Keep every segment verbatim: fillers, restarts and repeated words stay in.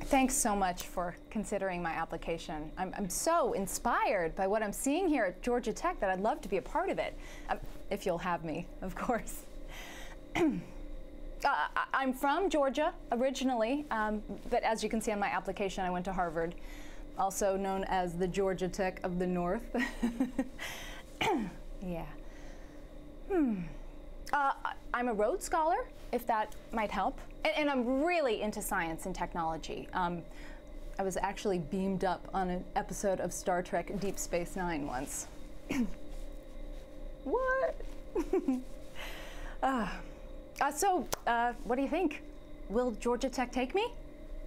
Thanks so much for considering my application. I'm, I'm so inspired by what I'm seeing here at Georgia Tech that I'd love to be a part of it, um, if you'll have me, of course. uh, I'm from Georgia originally, um, but as you can see on my application, I went to Harvard, also known as the Georgia Tech of the North. Yeah. Hmm. Uh, I'm a Rhodes Scholar, if that might help. And, and I'm really into science and technology. Um, I was actually beamed up on an episode of Star Trek Deep Space Nine once. What? uh, uh, so, uh, what do you think? Will Georgia Tech take me?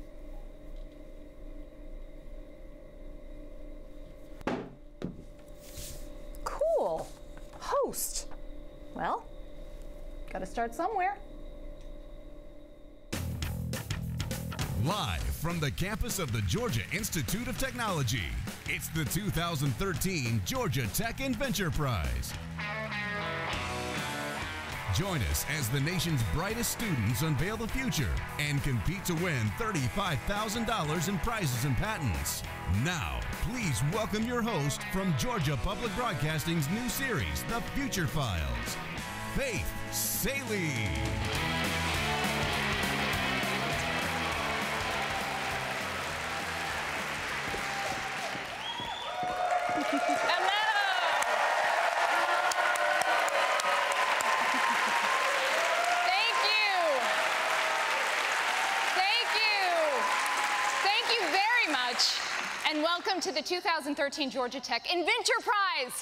Cool. Host. Well, gotta start somewhere. Live from the campus of the Georgia Institute of Technology, it's the two thousand thirteen Georgia Tech Inventure Prize. Join us as the nation's brightest students unveil the future and compete to win thirty-five thousand dollars in prizes and patents. Now, please welcome your host from Georgia Public Broadcasting's new series, The Future Files, Faith Saley. And welcome to the two thousand thirteen Georgia Tech Inventure Prize.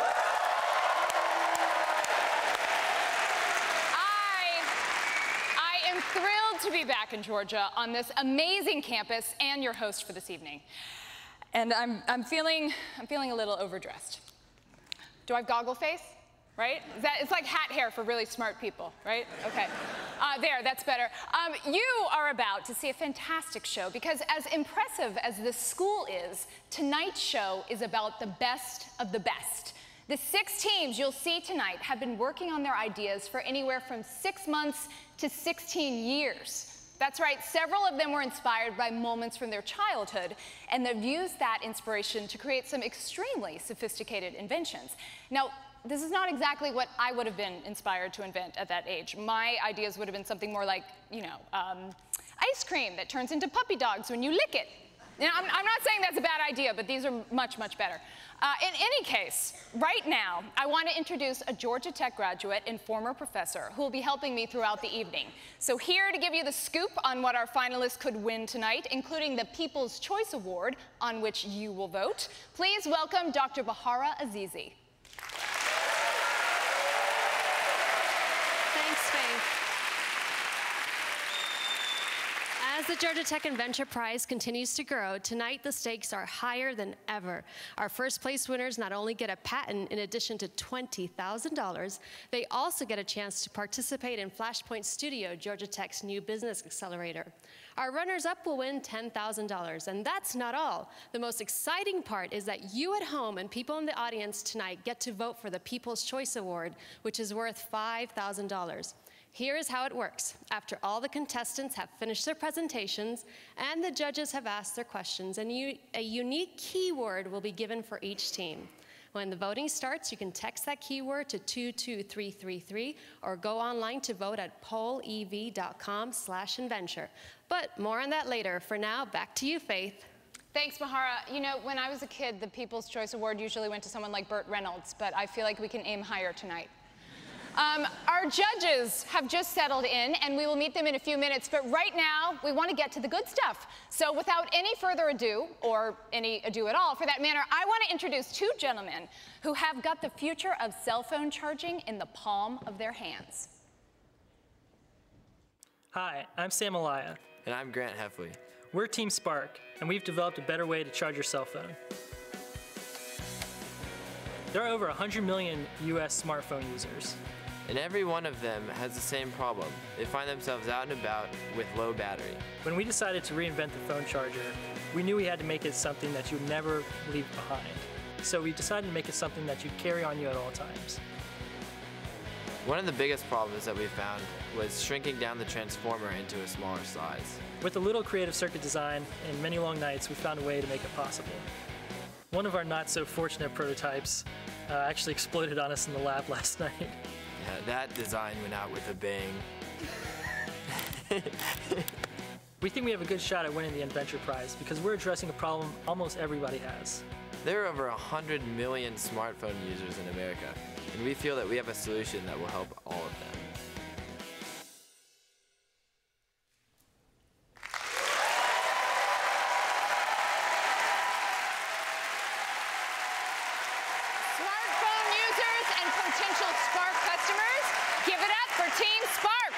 I, I am thrilled to be back in Georgia on this amazing campus and your host for this evening. And I'm, I'm, feeling, I'm feeling a little overdressed. Do I have goggle face? Right? Is that, it's like hat hair for really smart people, right? Okay. Uh, there, that's better. Um, you are about to see a fantastic show because as impressive as this school is, tonight's show is about the best of the best. The six teams you'll see tonight have been working on their ideas for anywhere from six months to sixteen years. That's right, several of them were inspired by moments from their childhood, and they've used that inspiration to create some extremely sophisticated inventions. Now, this is not exactly what I would have been inspired to invent at that age. My ideas would have been something more like, you know, um, ice cream that turns into puppy dogs when you lick it. You know, I'm, I'm not saying that's a bad idea, but these are much, much better. Uh, in any case, right now, I want to introduce a Georgia Tech graduate and former professor who will be helping me throughout the evening. So here to give you the scoop on what our finalists could win tonight, including the People's Choice Award, on which you will vote, please welcome Doctor Bahara Azizi. As the Georgia Tech Inventure Prize continues to grow, tonight the stakes are higher than ever. Our first place winners not only get a patent in addition to twenty thousand dollars, they also get a chance to participate in Flashpoint Studio, Georgia Tech's new business accelerator. Our runners-up will win ten thousand dollars, and that's not all. The most exciting part is that you at home and people in the audience tonight get to vote for the People's Choice Award, which is worth five thousand dollars. Here is how it works. After all the contestants have finished their presentations and the judges have asked their questions, and you, a unique keyword will be given for each team. When the voting starts, you can text that keyword to two two three three three or go online to vote at pollev dot com slash inventure. But more on that later. For now, back to you, Faith. Thanks, Mahara. You know, when I was a kid, the People's Choice Award usually went to someone like Burt Reynolds, but I feel like we can aim higher tonight. Um, our judges have just settled in, and we will meet them in a few minutes, but right now, we want to get to the good stuff. So without any further ado, or any ado at all for that matter, I want to introduce two gentlemen who have got the future of cell phone charging in the palm of their hands. Hi, I'm Sam Alaya. And I'm Grant Heffley. We're Team Spark, and we've developed a better way to charge your cell phone. There are over one hundred million U S smartphone users. And every one of them has the same problem. They find themselves out and about with low battery. When we decided to reinvent the phone charger, we knew we had to make it something that you'd never leave behind. So we decided to make it something that you'd carry on you at all times. One of the biggest problems that we found was shrinking down the transformer into a smaller size. With a little creative circuit design and many long nights, we found a way to make it possible. One of our not-so-fortunate prototypes uh, actually exploded on us in the lab last night. Yeah, that design went out with a bang. We think we have a good shot at winning the Inventure Prize because we're addressing a problem almost everybody has. There are over one hundred million smartphone users in America, and we feel that we have a solution that will help all of them. Smartphone users and potential Spark customers, give it up for Team Spark.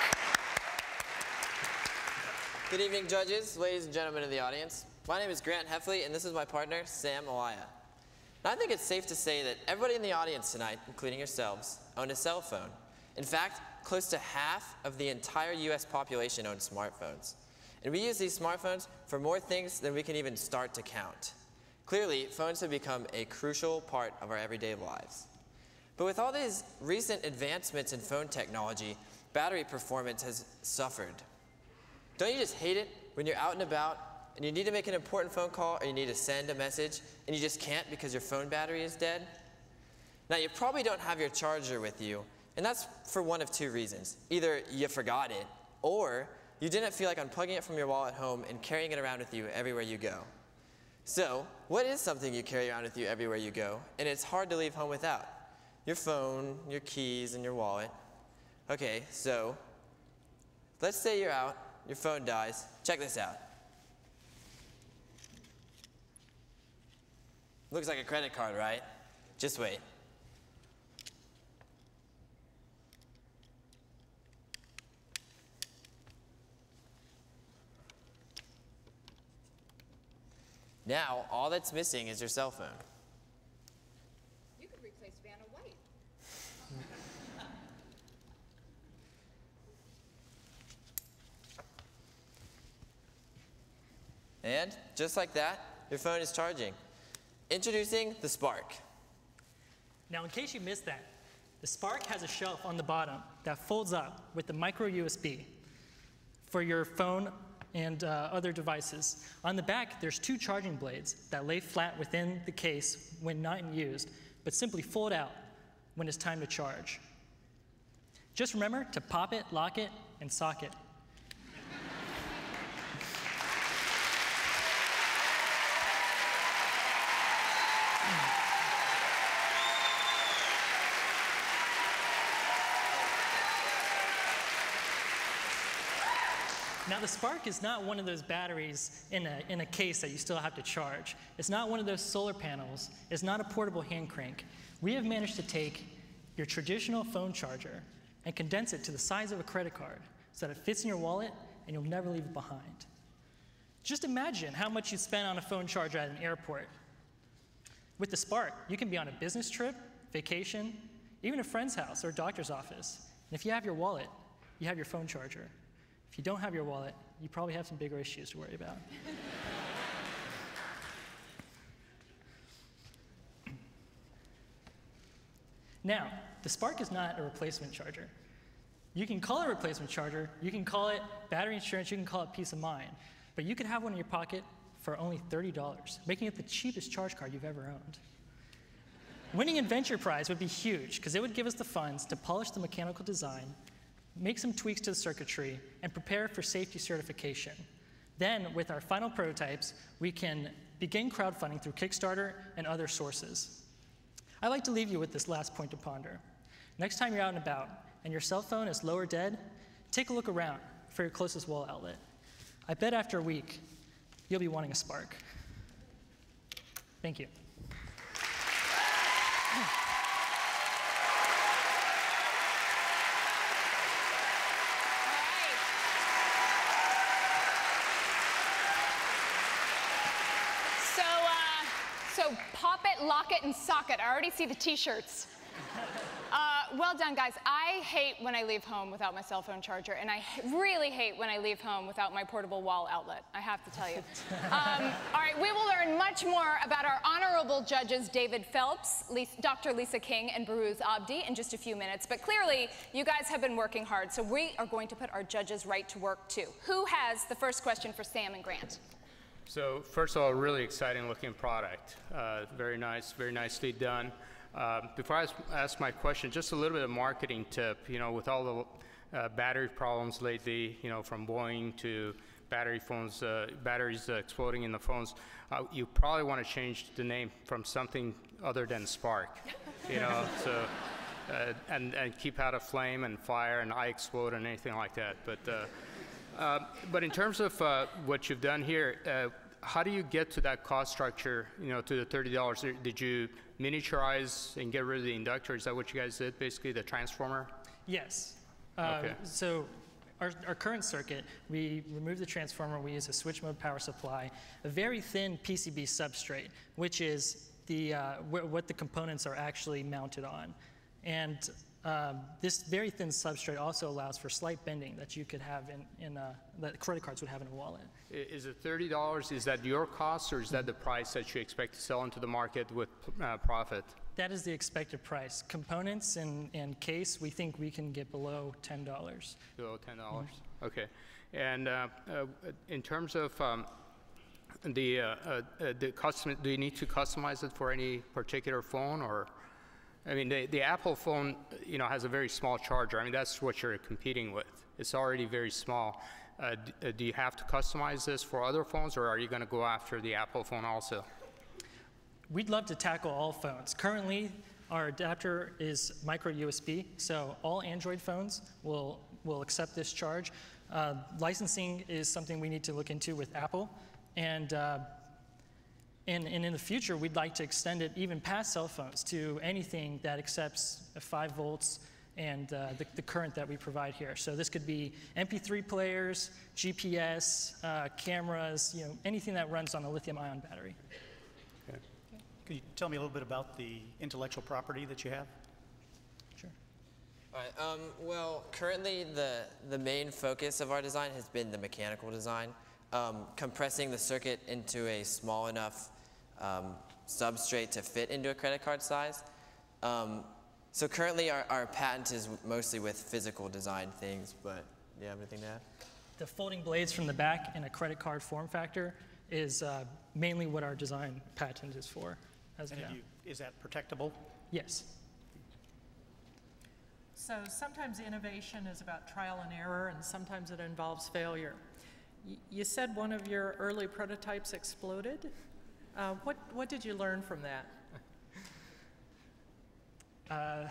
Good evening, judges, ladies and gentlemen in the audience. My name is Grant Heffley, and this is my partner, Sam Alaya. Now, I think it's safe to say that everybody in the audience tonight, including yourselves, own a cell phone. In fact, close to half of the entire U S population owns smartphones. And we use these smartphones for more things than we can even start to count. Clearly, phones have become a crucial part of our everyday lives. But with all these recent advancements in phone technology, battery performance has suffered. Don't you just hate it when you're out and about and you need to make an important phone call or you need to send a message and you just can't because your phone battery is dead? Now, you probably don't have your charger with you, and that's for one of two reasons. Either you forgot it, or you didn't feel like unplugging it from your wall at home and carrying it around with you everywhere you go. So, what is something you carry around with you everywhere you go, and it's hard to leave home without? Your phone, your keys, and your wallet. Okay, so let's say you're out, your phone dies. Check this out. Looks like a credit card, right? Just wait. Now, all that's missing is your cell phone. You could replace Vanna White. And just like that, your phone is charging. Introducing the Spark. Now, in case you missed that, the Spark has a shelf on the bottom that folds up with the micro U S B for your phone and uh, other devices. On the back, there's two charging blades that lay flat within the case when not in use, but simply fold out when it's time to charge. Just remember to pop it, lock it, and sock it. Now, the Spark is not one of those batteries in a, in a case that you still have to charge. It's not one of those solar panels. It's not a portable hand crank. We have managed to take your traditional phone charger and condense it to the size of a credit card so that it fits in your wallet and you'll never leave it behind. Just imagine how much you spend on a phone charger at an airport. With the Spark, you can be on a business trip, vacation, even a friend's house or a doctor's office. And if you have your wallet, you have your phone charger. If you don't have your wallet, you probably have some bigger issues to worry about. Now, the Spark is not a replacement charger. You can call it a replacement charger, you can call it battery insurance, you can call it peace of mind, but you can have one in your pocket for only thirty dollars, making it the cheapest charge card you've ever owned. Winning Inventure Prize would be huge, because it would give us the funds to polish the mechanical design, make some tweaks to the circuitry, and prepare for safety certification. Then, with our final prototypes, we can begin crowdfunding through Kickstarter and other sources. I'd like to leave you with this last point to ponder. Next time you're out and about, and your cell phone is low or dead, take a look around for your closest wall outlet. I bet after a week, you'll be wanting a Spark. Thank you. So pop it, lock it, and sock it. I already see the t-shirts. Uh, well done, guys. I hate when I leave home without my cell phone charger, and I h- really hate when I leave home without my portable wall outlet, I have to tell you. um, all right, we will learn much more about our honorable judges, David Phelps, Lisa, Doctor Lisa King, and Baruz Abdi in just a few minutes. But clearly, you guys have been working hard, so we are going to put our judges right to work, too. Who has the first question for Sam and Grant? So first of all, really exciting looking product. Uh, very nice, very nicely done. Uh, before I ask, ask my question, just a little bit of marketing tip. You know, with all the uh, battery problems lately, you know, from Boeing to battery phones, uh, batteries uh, exploding in the phones, uh, you probably want to change the name from something other than Spark. You know, so uh, and and keep out of flame and fire and I explode and anything like that. But uh, Uh, but in terms of uh, what you've done here, uh, how do you get to that cost structure, you know, to the thirty dollars? Did you miniaturize and get rid of the inductor? Is that what you guys did, basically, the transformer? Yes. Uh, Okay. So our, our current circuit, we remove the transformer, we use a switch mode power supply, a very thin P C B substrate, which is the, uh, wh what the components are actually mounted on. And Um, this very thin substrate also allows for slight bending that you could have in, in uh, that credit cards would have in a wallet. Is it thirty dollars? Is that your cost, or is that the price that you expect to sell into the market with uh, profit? That is the expected price. Components and, and case, we think we can get below ten dollars. Below ten dollars? Mm-hmm. Okay. And uh, uh, in terms of um, the, uh, uh, the custom, do you need to customize it for any particular phone, or? I mean, the, the Apple phone, you know, has a very small charger. I mean, that's what you're competing with. It's already very small. Uh, d do you have to customize this for other phones, or are you going to go after the Apple phone also? We'd love to tackle all phones. Currently, our adapter is micro U S B, so all Android phones will, will accept this charge. Uh, licensing is something we need to look into with Apple. And uh, And, and in the future, we'd like to extend it even past cell phones to anything that accepts five volts and uh, the, the current that we provide here. So this could be M P three players, G P S, uh, cameras, you know, anything that runs on a lithium-ion battery. Okay. Can you tell me a little bit about the intellectual property that you have? Sure. All right, um, well, currently the, the main focus of our design has been the mechanical design, um, compressing the circuit into a small enough um, substrate to fit into a credit card size. Um, so currently our, our patent is mostly with physical design things, but do you have anything to add? The folding blades from the back in a credit card form factor is uh, mainly what our design patent is for. As And of now. you, is that protectable? Yes. So sometimes innovation is about trial and error, and sometimes it involves failure. Y you said one of your early prototypes exploded. Uh, what, what did you learn from that? Uh,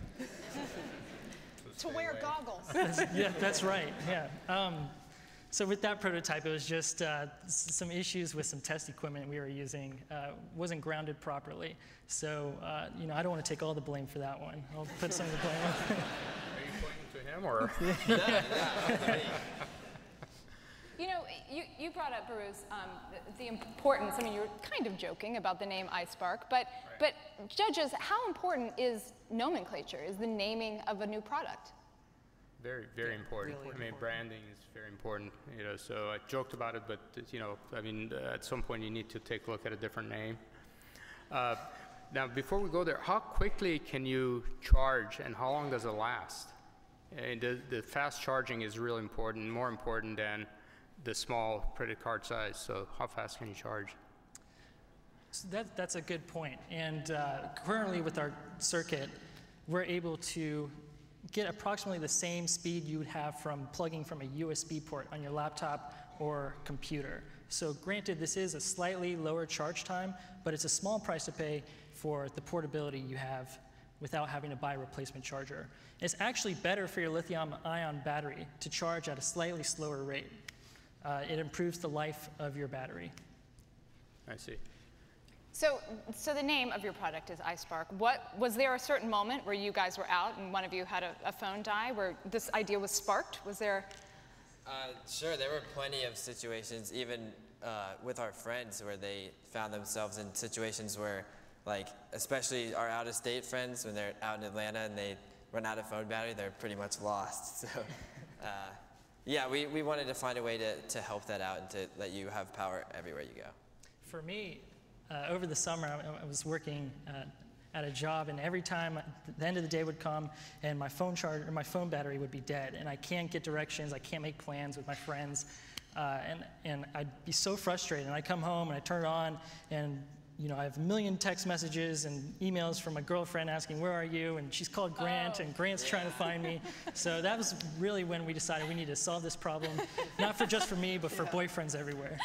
To wear goggles. that's, yeah, that's right. Yeah. Um, so with that prototype, it was just uh, s some issues with some test equipment we were using. Uh, wasn't grounded properly. So uh, you know, I don't want to take all the blame for that one. I'll put some of the blame on. Are you pointing to him, or? Yeah, yeah. You know, you, you brought up, Baruz, um, the, the importance, I mean, you were kind of joking about the name iSpark, but, right. but judges, how important is nomenclature, is the naming of a new product? Very, very Yeah, important. really I mean, important. branding is very important, you know, so I joked about it, but, you know, I mean, uh, at some point you need to take a look at a different name. Uh, now, before we go there, how quickly can you charge, and how long does it last? And the, the fast charging is really important, more important than the small credit card size. So how fast can you charge? So that, that's a good point. And uh, currently with our circuit, we're able to get approximately the same speed you would have from plugging from a U S B port on your laptop or computer. So granted, this is a slightly lower charge time, but it's a small price to pay for the portability you have without having to buy a replacement charger. It's actually better for your lithium-ion battery to charge at a slightly slower rate. Uh, it improves the life of your battery. I see. So, so the name of your product is iSpark. What, was there a certain moment where you guys were out and one of you had a, a phone die where this idea was sparked? Was there? Uh, sure, there were plenty of situations, even uh, with our friends, where they found themselves in situations where, like, especially our out-of-state friends, when they're out in Atlanta and they run out of phone battery, they're pretty much lost. So, uh, yeah, we, we wanted to find a way to, to help that out and to let you have power everywhere you go. For me, uh, over the summer, I, I was working uh, at a job, and every time the end of the day would come and my phone charger or my phone battery would be dead, and I can't get directions, I can't make plans with my friends, uh, and and I'd be so frustrated. And I come home and I turn it on, and you know I have a million text messages and emails from my girlfriend asking where are you, and she's called Grant, oh. and Grant's yeah. trying to find me. So that was really when we decided we need to solve this problem, not for just for me, but for yeah. boyfriends everywhere.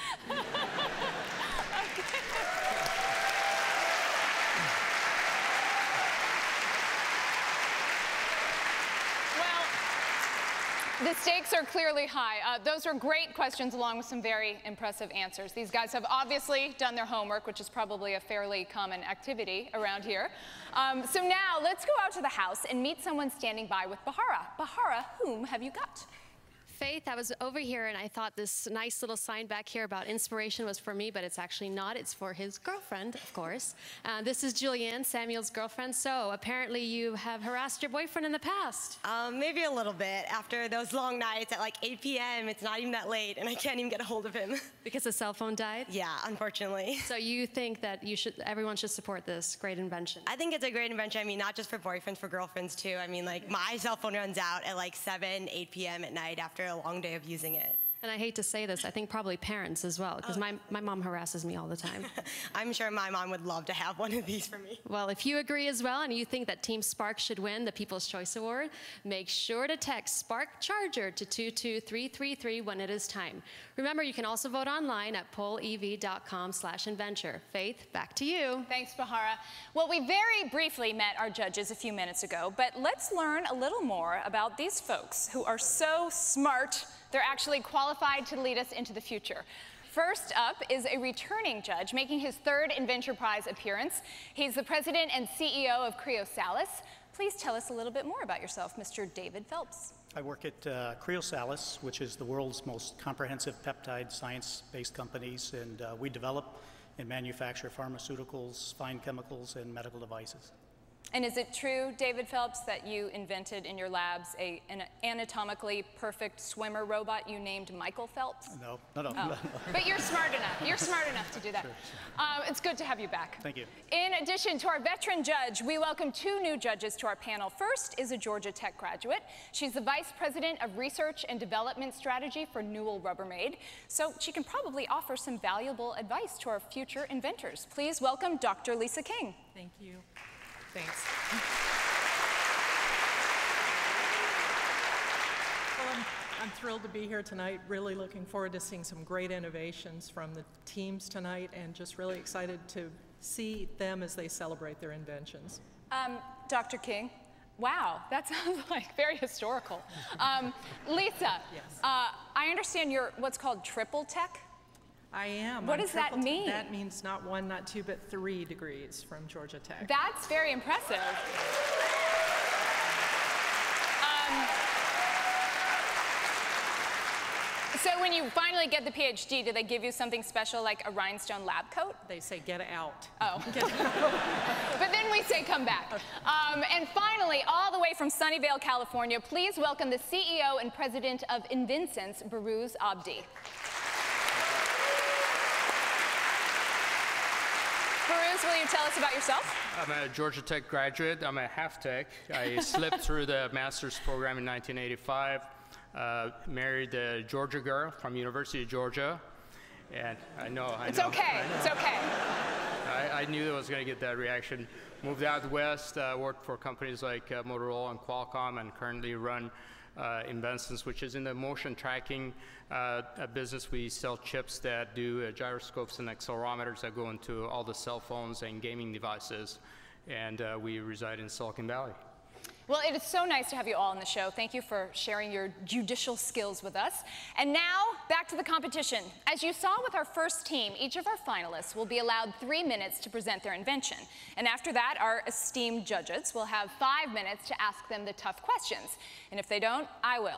The stakes are clearly high. Uh, those are great questions along with some very impressive answers. These guys have obviously done their homework, which is probably a fairly common activity around here. Um, so now let's go out to the house and meet someone standing by with Bahara. Bahara, whom have you got? Faith, I was over here and I thought this nice little sign back here about inspiration was for me, but it's actually not. It's for his girlfriend, of course. Uh, this is Julianne, Samuel's girlfriend. So apparently you have harassed your boyfriend in the past. Um, maybe a little bit. After those long nights at like eight p m, it's not even that late, and I can't even get a hold of him. Because the cell phone died? Yeah, unfortunately. So you think that you should, everyone should support this great invention? I think it's a great invention. I mean, not just for boyfriends, for girlfriends too. I mean, like my cell phone runs out at like seven, eight p m at night after a long day of using it. And I hate to say this, I think probably parents as well, because oh. my, my mom harasses me all the time. I'm sure my mom would love to have one of these for me. Well, if you agree as well and you think that Team Spark should win the People's Choice Award, make sure to text Spark Charger to two two three three three when it is time. Remember, you can also vote online at pollev dot com slash inventure. Faith, back to you. Thanks, Bahara. Well, we very briefly met our judges a few minutes ago, but let's learn a little more about these folks who are so smart. They're actually qualified to lead us into the future. First up is a returning judge making his third Inventure Prize appearance. He's the president and C E O of Cryosalis. Please tell us a little bit more about yourself, Mister David Phelps. I work at uh, Cryosalis, which is the world's most comprehensive peptide science-based companies, and uh, we develop and manufacture pharmaceuticals, fine chemicals, and medical devices. And is it true, David Phelps, that you invented in your labs a, an anatomically perfect swimmer robot you named Michael Phelps? No, no, no. Oh. no. But you're smart enough. You're smart enough to do that. Sure, sure. Um, it's good to have you back. Thank you. In addition to our veteran judge, we welcome two new judges to our panel. First is a Georgia Tech graduate. She's the Vice President of Research and Development Strategy for Newell Rubbermaid, so she can probably offer some valuable advice to our future inventors. Please welcome Doctor Lisa King. Thank you. Thanks. Well, I'm, I'm thrilled to be here tonight. Really looking forward to seeing some great innovations from the teams tonight, and just really excited to see them as they celebrate their inventions. Um, Doctor King, wow, that sounds like very historical. Um, Lisa, yes. uh, I understand you're what's called triple tech? I am. What I'm does that mean? That means not one, not two, but three degrees from Georgia Tech. That's very impressive. Um, so when you finally get the PhD, do they give you something special like a rhinestone lab coat? They say get out. Oh. Get out. But then we say come back. Um, and finally, all the way from Sunnyvale, California, please welcome the C E O and president of Invensense, Baruz Abdi. Baruz, will you tell us about yourself? I'm a Georgia Tech graduate. I'm a half-tech. I slipped through the master's program in nineteen eighty-five, uh, married a Georgia girl from University of Georgia, and I know, I it's know. Okay, I know. It's okay. I, I knew I was going to get that reaction. Moved out west, uh, worked for companies like uh, Motorola and Qualcomm, and currently run uh, Invensense, which is in the motion tracking uh, a business. We sell chips that do uh, gyroscopes and accelerometers that go into all the cell phones and gaming devices, and uh, we reside in Silicon Valley. Well, it is so nice to have you all on the show. Thank you for sharing your judicial skills with us. And now, back to the competition. As you saw with our first team, each of our finalists will be allowed three minutes to present their invention. And after that, our esteemed judges will have five minutes to ask them the tough questions. And if they don't, I will.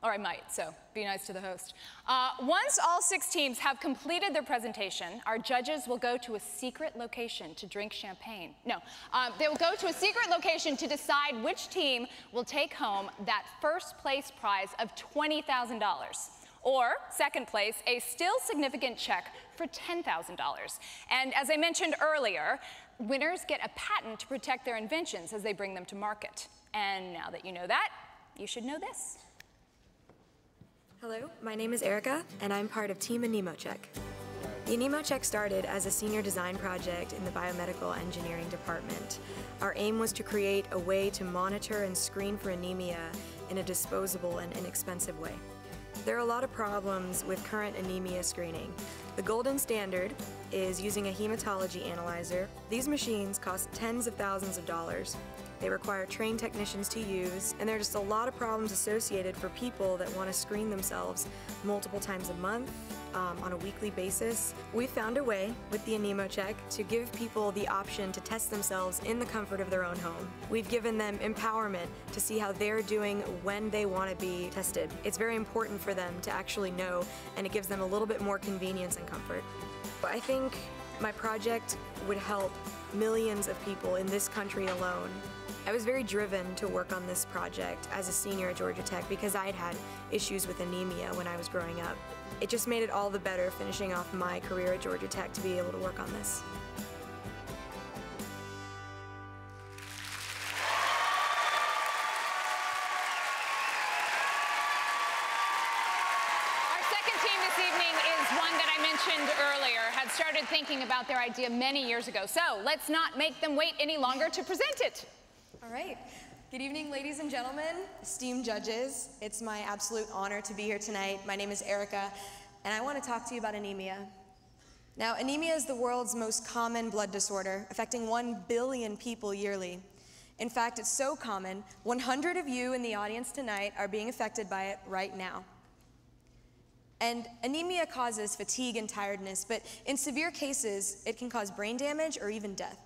or I might, so be nice to the host. Uh, once all six teams have completed their presentation, our judges will go to a secret location to drink champagne. No, um, they will go to a secret location to decide which team will take home that first place prize of twenty thousand dollars. Or, second place, a still significant check for ten thousand dollars. And as I mentioned earlier, winners get a patent to protect their inventions as they bring them to market. And now that you know that, you should know this. Hello, my name is Erica, and I'm part of Team AnemoCheck. The AnemoCheck started as a senior design project in the biomedical engineering department. Our aim was to create a way to monitor and screen for anemia in a disposable and inexpensive way. There are a lot of problems with current anemia screening. The golden standard is using a hematology analyzer. These machines cost tens of thousands of dollars. They require trained technicians to use, and there are just a lot of problems associated for people that want to screen themselves multiple times a month, um, on a weekly basis. We found a way with the AnemoCheck to give people the option to test themselves in the comfort of their own home. We've given them empowerment to see how they're doing when they want to be tested. It's very important for them to actually know, and it gives them a little bit more convenience and comfort. I think my project would help millions of people in this country alone. I was very driven to work on this project as a senior at Georgia Tech because I had had issues with anemia when I was growing up. It just made it all the better finishing off my career at Georgia Tech to be able to work on this. Our second team this evening is one that I mentioned earlier, had started thinking about their idea many years ago. So let's not make them wait any longer to present it. All right. Good evening, ladies and gentlemen, esteemed judges. It's my absolute honor to be here tonight. My name is Erica, and I want to talk to you about anemia. Now, anemia is the world's most common blood disorder, affecting one billion people yearly. In fact, it's so common, one hundred of you in the audience tonight are being affected by it right now. And anemia causes fatigue and tiredness, but in severe cases, it can cause brain damage or even death.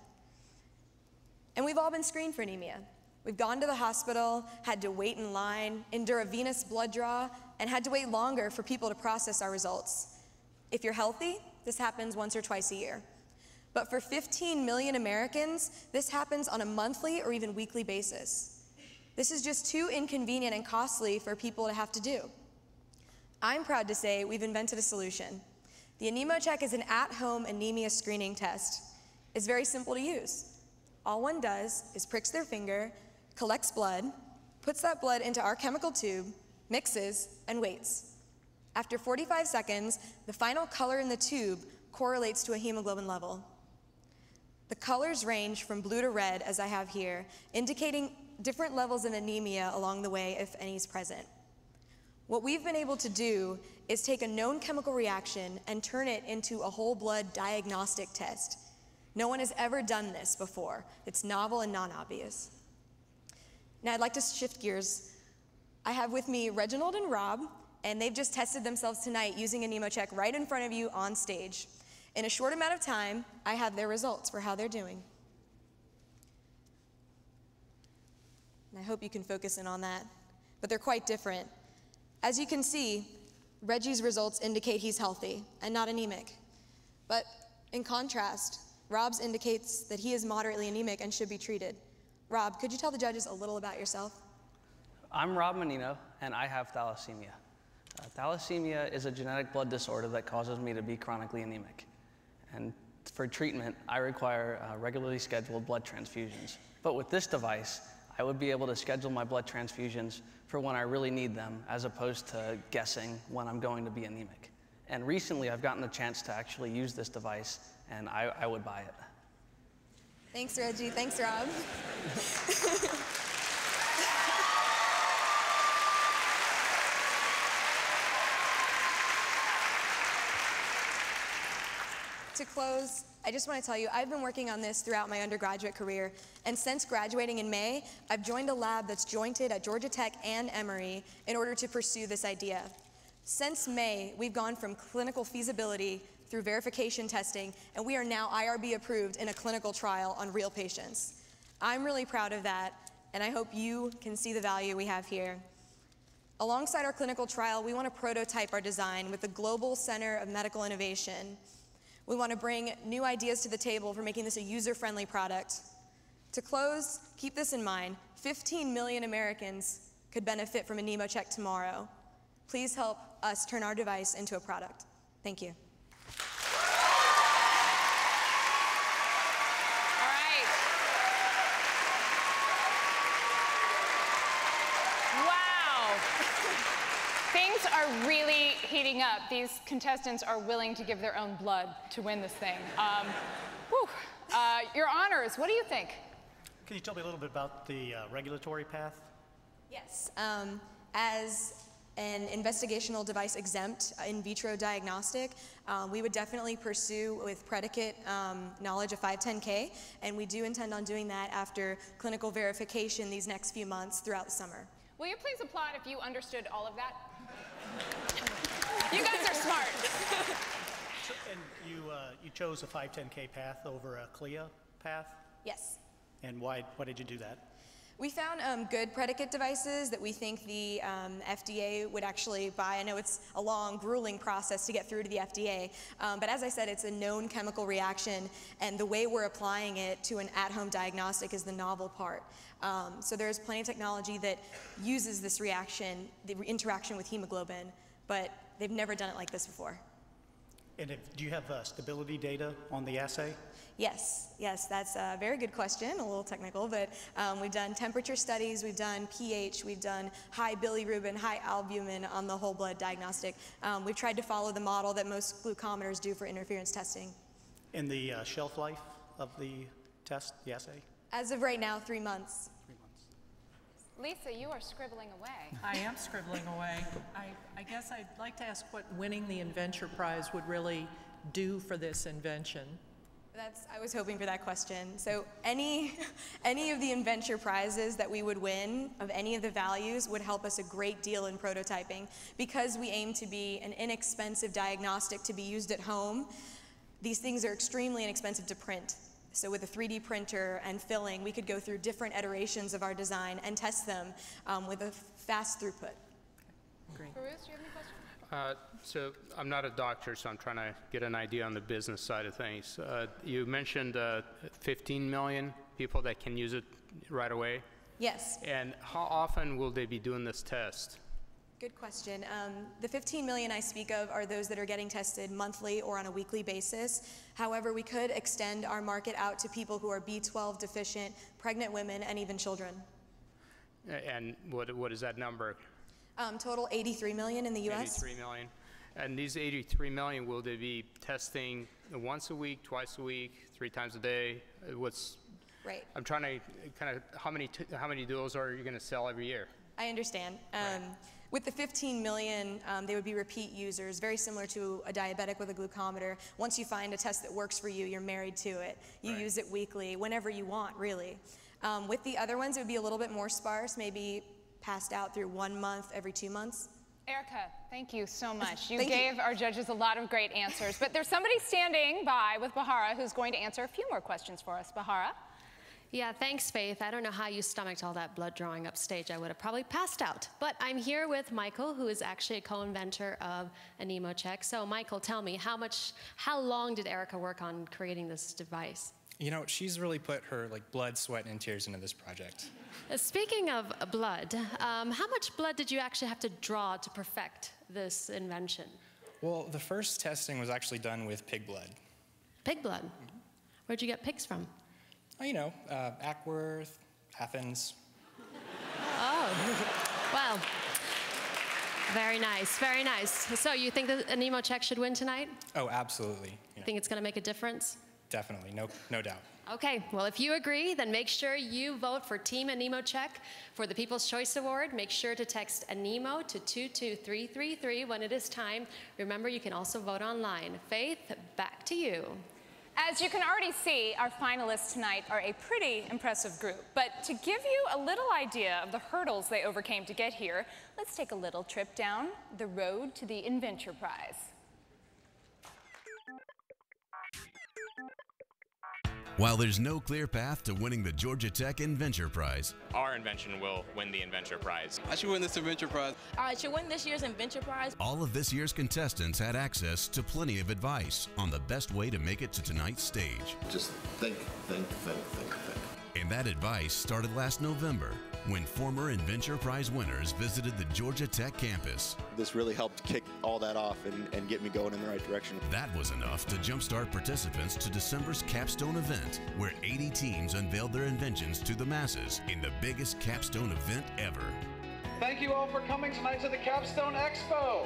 And we've all been screened for anemia. We've gone to the hospital, had to wait in line, endure a venous blood draw, and had to wait longer for people to process our results. If you're healthy, this happens once or twice a year. But for fifteen million Americans, this happens on a monthly or even weekly basis. This is just too inconvenient and costly for people to have to do. I'm proud to say we've invented a solution. The AnemoCheck is an at-home anemia screening test. It's very simple to use. All one does is pricks their finger, collects blood, puts that blood into our chemical tube, mixes, and waits. After forty-five seconds, the final color in the tube correlates to a hemoglobin level. The colors range from blue to red, as I have here, indicating different levels of anemia along the way, if any is present. What we've been able to do is take a known chemical reaction and turn it into a whole blood diagnostic test. No one has ever done this before. It's novel and non-obvious. Now I'd like to shift gears. I have with me Reginald and Rob, and they've just tested themselves tonight using AnemoCheck right in front of you on stage. In a short amount of time, I have their results for how they're doing. And I hope you can focus in on that, but they're quite different. As you can see, Reggie's results indicate he's healthy and not anemic. But in contrast, Rob's indicates that he is moderately anemic and should be treated. Rob, could you tell the judges a little about yourself? I'm Rob Menino, and I have thalassemia. Uh, thalassemia is a genetic blood disorder that causes me to be chronically anemic. And for treatment, I require uh, regularly scheduled blood transfusions. But with this device, I would be able to schedule my blood transfusions for when I really need them, as opposed to guessing when I'm going to be anemic. And recently, I've gotten the chance to actually use this device, and I, I would buy it. Thanks, Reggie. Thanks, Rob. To close, I just want to tell you, I've been working on this throughout my undergraduate career, and since graduating in May, I've joined a lab that's jointed at Georgia Tech and Emory in order to pursue this idea. Since May, we've gone from clinical feasibility through verification testing, and we are now I R B approved in a clinical trial on real patients. I'm really proud of that, and I hope you can see the value we have here. Alongside our clinical trial, we want to prototype our design with the Global Center of Medical Innovation. We want to bring new ideas to the table for making this a user-friendly product. To close, keep this in mind, fifteen million Americans could benefit from a NemoCheck tomorrow. Please help us turn our device into a product. Thank you. All right. Wow. Things are really heating up. These contestants are willing to give their own blood to win this thing. Um, whew. Uh, Your Honors, what do you think? Can you tell me a little bit about the uh, regulatory path? Yes. Um, as an investigational device exempt in vitro diagnostic, um, we would definitely pursue with predicate um, knowledge a five ten K, and we do intend on doing that after clinical verification these next few months throughout the summer. Will you please applaud if you understood all of that? You guys are smart. So, and you, uh, you chose a five ten K path over a C L I A path? Yes. And why, why did you do that? We found um, good predicate devices that we think the um, F D A would actually buy. I know it's a long, grueling process to get through to the F D A, um, but as I said, it's a known chemical reaction, and the way we're applying it to an at-home diagnostic is the novel part. Um, so there's plenty of technology that uses this reaction, the interaction with hemoglobin, but they've never done it like this before. And if, do you have uh, stability data on the assay? Yes, yes, that's a very good question, a little technical, but um, we've done temperature studies, we've done pH, we've done high bilirubin, high albumin on the whole blood diagnostic. Um, we've tried to follow the model that most glucometers do for interference testing. And the uh, shelf life of the test, the assay? As of right now, three months. Three months. Lisa, you are scribbling away. I am scribbling away. I, I guess I'd like to ask what winning the Inventure Prize would really do for this invention. That's, I was hoping for that question. So any, any of the Inventure Prizes that we would win of any of the values would help us a great deal in prototyping. Because we aim to be an inexpensive diagnostic to be used at home, these things are extremely inexpensive to print. So with a three D printer and filling, we could go through different iterations of our design and test them um, with a fast throughput. Great. Farouz, do you have any questions? Uh, so I'm not a doctor, so I'm trying to get an idea on the business side of things. Uh, you mentioned uh, fifteen million people that can use it right away. Yes. And how often will they be doing this test? Good question. Um, the fifteen million I speak of are those that are getting tested monthly or on a weekly basis. However, we could extend our market out to people who are B twelve deficient, pregnant women, and even children. And what, what is that number? Um, total eighty-three million in the U S. eighty-three million. And these eighty-three million, will they be testing once a week, twice a week, three times a day? What's Right. I'm trying to kind of, how many, t how many deals are you going to sell every year? I understand. Um, Right. With the fifteen million, um, they would be repeat users, very similar to a diabetic with a glucometer. Once you find a test that works for you, you're married to it. You Right. use it weekly, whenever you want, really. Um, with the other ones, it would be a little bit more sparse, maybe passed out through one month every two months. Erica, thank you so much. You Thank gave you. our judges a lot of great answers, but there's somebody standing by with Bahara who's going to answer a few more questions for us. Bahara? Yeah, thanks, Faith. I don't know how you stomached all that blood drawing upstage. I would have probably passed out. But I'm here with Michael, who is actually a co-inventor of a NemoCheck. So, Michael, tell me, how much, how long did Erica work on creating this device? You know, she's really put her like blood, sweat, and tears into this project. Uh, Speaking of blood, um, how much blood did you actually have to draw to perfect this invention? Well, the first testing was actually done with pig blood. Pig blood? Mm-hmm. Where'd you get pigs from? Oh, you know, uh, Ackworth, Athens. Oh, well, very nice, very nice. So you think that a NemoCheck should win tonight? Oh, absolutely. You know, Think it's going to make a difference? definitely, no, no doubt. Okay, well, if you agree, then make sure you vote for Team NemoCheck for the People's Choice Award. Make sure to text ANEMO to two two three three three when it is time. Remember, you can also vote online. Faith, back to you. As you can already see, our finalists tonight are a pretty impressive group. But to give you a little idea of the hurdles they overcame to get here, let's take a little trip down the road to the Inventure Prize. While there's no clear path to winning the Georgia Tech Inventure Prize, our invention will win the Inventure Prize. I should win this Inventure Prize. I should win this year's Inventure Prize. all of this year's contestants had access to plenty of advice on the best way to make it to tonight's stage. Just think, think, think, think, think. And that advice started last November when former Inventure Prize winners visited the Georgia Tech campus. This really helped kick all that off and, and get me going in the right direction. That was enough to jumpstart participants to December's capstone event, where eighty teams unveiled their inventions to the masses in the biggest capstone event ever. Thank you all for coming tonight to the Capstone Expo.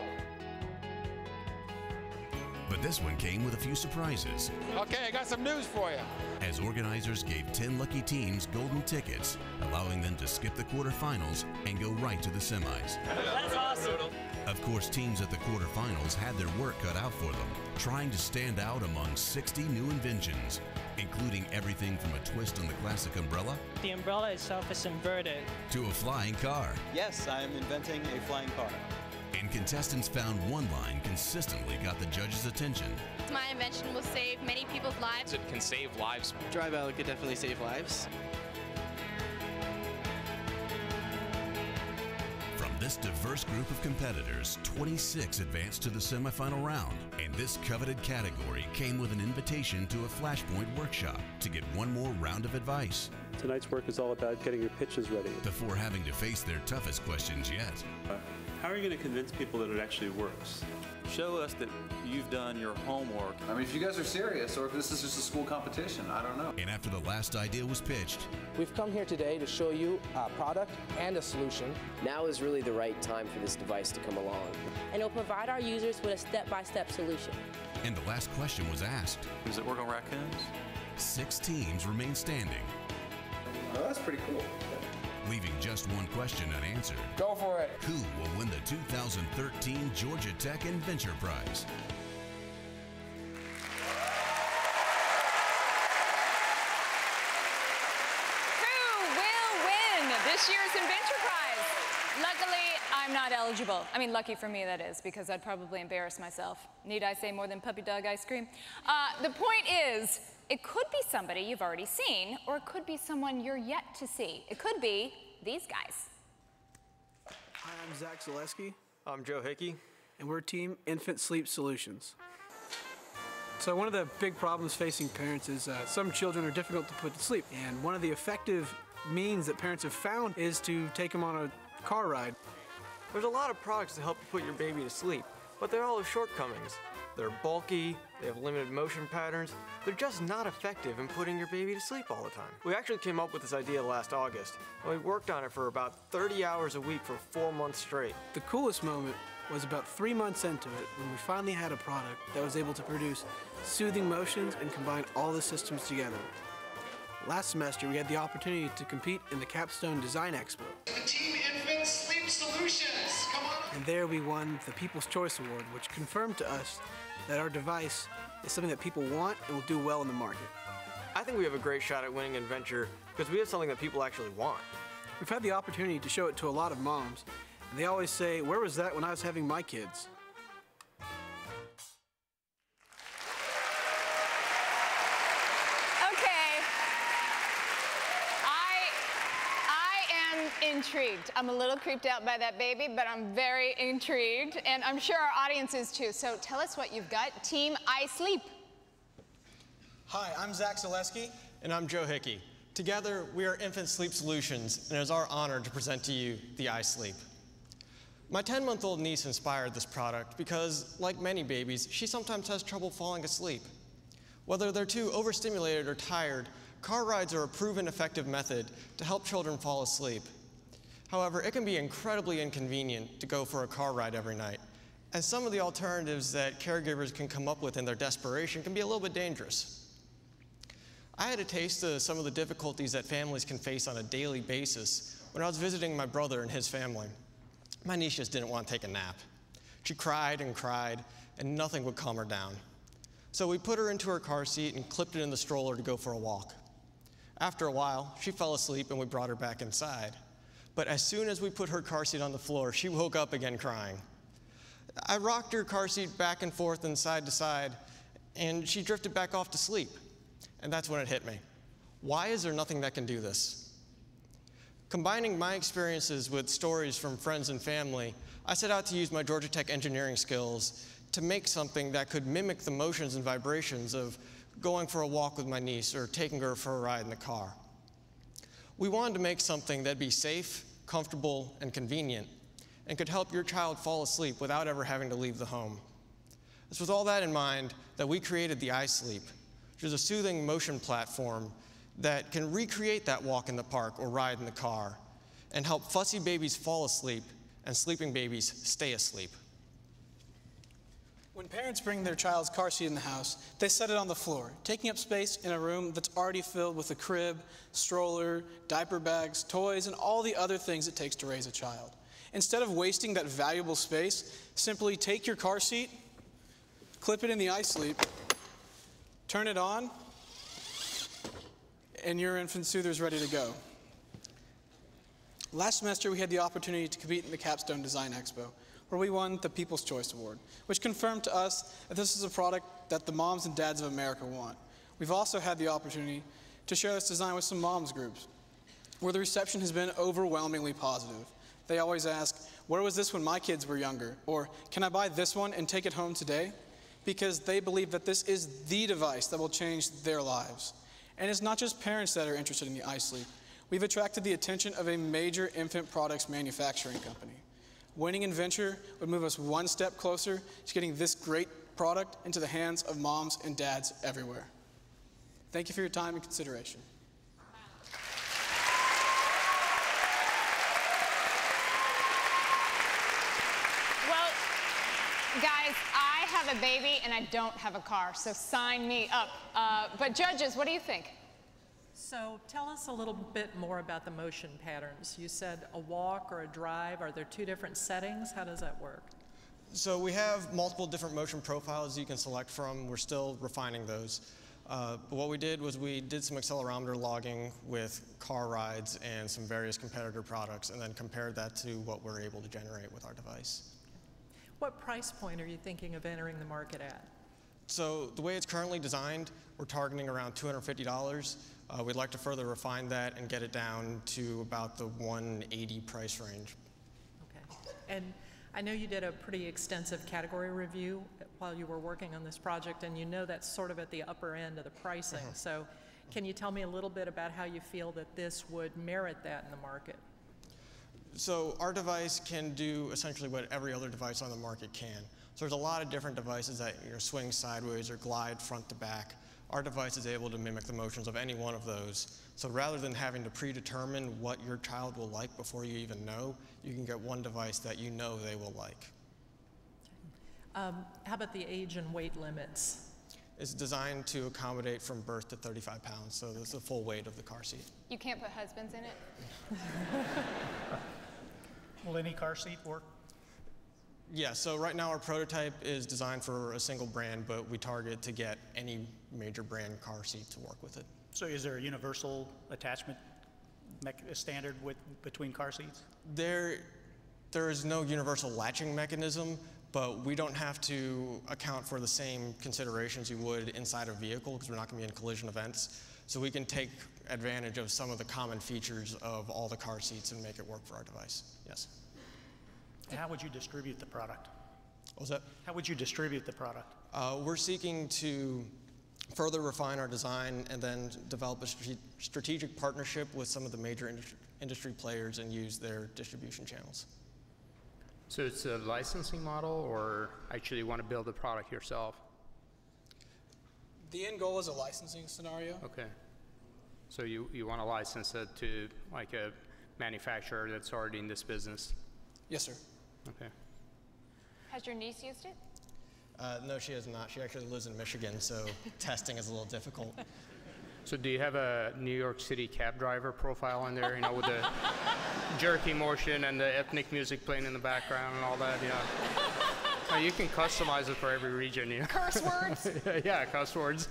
But this one came with a few surprises. Okay, I got some news for you. As organizers gave ten lucky teams golden tickets, allowing them to skip the quarterfinals and go right to the semis. That's awesome. Of course, teams at the quarterfinals had their work cut out for them, trying to stand out among sixty new inventions, including everything from a twist on the classic umbrella The umbrella itself is inverted. to a flying car. Yes, I am inventing a flying car. And contestants found one line consistently got the judges' attention. My invention will save many people's lives. It can save lives. Drive out could definitely save lives. From this diverse group of competitors, twenty-six advanced to the semifinal round, and this coveted category came with an invitation to a Flashpoint workshop to get one more round of advice. Tonight's work is all about getting your pitches ready. Before having to face their toughest questions yet. Uh, how are you going to convince people that it actually works? Show us that you've done your homework. I mean, if you guys are serious, or if this is just a school competition, I don't know. And after the last idea was pitched, we've come here today to show you a product and a solution. Now is really the right time for this device to come along. And it will provide our users with a step-by-step solution. And the last question was asked. Does it work on raccoons? Six teams remain standing. Oh, that's pretty cool. Leaving just one question unanswered. Go for it. Who will win the two thousand thirteen Georgia Tech Inventure Prize? Who will win this year's Inventure Prize? Luckily, I'm not eligible. I mean, lucky for me, that is, because I'd probably embarrass myself. Need I say more than puppy dog ice cream? Uh, the point is, it could be somebody you've already seen, or it could be someone you're yet to see. It could be these guys. Hi, I'm Zach Zaleski. I'm Joe Hickey. And we're Team Infant Sleep Solutions. So one of the big problems facing parents is uh, some children are difficult to put to sleep. And one of the effective means that parents have found is to take them on a car ride. There's a lot of products to help you put your baby to sleep, but they all have shortcomings. They're bulky, they have limited motion patterns, they're just not effective in putting your baby to sleep all the time. We actually came up with this idea last August, and we worked on it for about thirty hours a week for four months straight. The coolest moment was about three months into it when we finally had a product that was able to produce soothing motions and combine all the systems together. Last semester, we had the opportunity to compete in the Capstone Design Expo. Team Infant Sleep Solutions, come on. And there we won the People's Choice Award, which confirmed to us that our device is something that people want and will do well in the market. I think we have a great shot at winning Inventure because we have something that people actually want. We've had the opportunity to show it to a lot of moms, and they always say, "Where was that when I was having my kids?" Intrigued. I'm a little creeped out by that baby, but I'm very intrigued, and I'm sure our audience is too. So tell us what you've got. Team I Sleep. Hi, I'm Zach Zaleski. And I'm Joe Hickey. Together, we are Infant Sleep Solutions, and it is our honor to present to you the iSleep. My ten-month-old niece inspired this product because, like many babies, she sometimes has trouble falling asleep. Whether they're too overstimulated or tired, car rides are a proven effective method to help children fall asleep. However, it can be incredibly inconvenient to go for a car ride every night, and some of the alternatives that caregivers can come up with in their desperation can be a little bit dangerous. I had a taste of some of the difficulties that families can face on a daily basis when I was visiting my brother and his family. My niece just didn't want to take a nap. She cried and cried, and nothing would calm her down. So we put her into her car seat and clipped it in the stroller to go for a walk. After a while, she fell asleep and we brought her back inside. But as soon as we put her car seat on the floor, she woke up again crying. I rocked her car seat back and forth and side to side, and she drifted back off to sleep. And that's when it hit me. Why is there nothing that can do this? Combining my experiences with stories from friends and family, I set out to use my Georgia Tech engineering skills to make something that could mimic the motions and vibrations of going for a walk with my niece or taking her for a ride in the car. We wanted to make something that'd be safe, comfortable, and convenient, and could help your child fall asleep without ever having to leave the home. It's with all that in mind that we created the iSleep, which is a soothing motion platform that can recreate that walk in the park or ride in the car and help fussy babies fall asleep and sleeping babies stay asleep. When parents bring their child's car seat in the house, they set it on the floor, taking up space in a room that's already filled with a crib, stroller, diaper bags, toys, and all the other things it takes to raise a child. Instead of wasting that valuable space, simply take your car seat, clip it in the iSleep, turn it on, and your infant soother is ready to go. Last semester, we had the opportunity to compete in the Capstone Design Expo, where we won the People's Choice Award, which confirmed to us that this is a product that the moms and dads of America want. We've also had the opportunity to share this design with some moms groups, where the reception has been overwhelmingly positive. They always ask, where was this when my kids were younger? Or, can I buy this one and take it home today? Because they believe that this is the device that will change their lives. And it's not just parents that are interested in the iSleep. We've attracted the attention of a major infant products manufacturing company. Winning Inventure would move us one step closer to getting this great product into the hands of moms and dads everywhere. Thank you for your time and consideration. Well, guys, I have a baby and I don't have a car, so sign me up. Uh, but judges, what do you think? So tell us a little bit more about the motion patterns. You said a walk or a drive. Are there two different settings? How does that work? So we have multiple different motion profiles you can select from. We're still refining those. Uh, but what we did was we did some accelerometer logging with car rides and some various competitor products, and then compared that to what we're able to generate with our device. What price point are you thinking of entering the market at? So the way it's currently designed, we're targeting around two hundred fifty dollars. Uh, we'd like to further refine that and get it down to about the one hundred eighty dollars price range. Okay. And I know you did a pretty extensive category review while you were working on this project, and you know that's sort of at the upper end of the pricing. Uh-huh. So can you tell me a little bit about how you feel that this would merit that in the market? So our device can do essentially what every other device on the market can. So there's a lot of different devices that you know, swing sideways or glide front to back. Our device is able to mimic the motions of any one of those. So rather than having to predetermine what your child will like before you even know, you can get one device that you know they will like. Um, how about the age and weight limits? It's designed to accommodate from birth to thirty-five pounds, so that's the full weight of the car seat. You can't put husbands in it? Will any car seat work? Yeah, so right now our prototype is designed for a single brand, but we target to get any major brand car seat to work with it. So is there a universal attachment standard with, between car seats? There, there is no universal latching mechanism, but we don't have to account for the same considerations you would inside a vehicle because we're not going to be in collision events. So we can take advantage of some of the common features of all the car seats and make it work for our device. Yes. How would you distribute the product? What was that? How would you distribute the product? Uh, we're seeking to further refine our design and then develop a strate strategic partnership with some of the major industry, industry players and use their distribution channels. So it's a licensing model, or actually you want to build the product yourself? The end goal is a licensing scenario. Okay. So you, you want to license it to like a manufacturer that's already in this business? Yes, sir. Okay. Has your niece used it? Uh, no, she has not. She actually lives in Michigan, so testing is a little difficult. So do you have a New York City cab driver profile in there, you know, with the jerky motion and the ethnic music playing in the background and all that, you know? Oh, you can customize it for every region, you know? Curse words? Yeah, cuss words.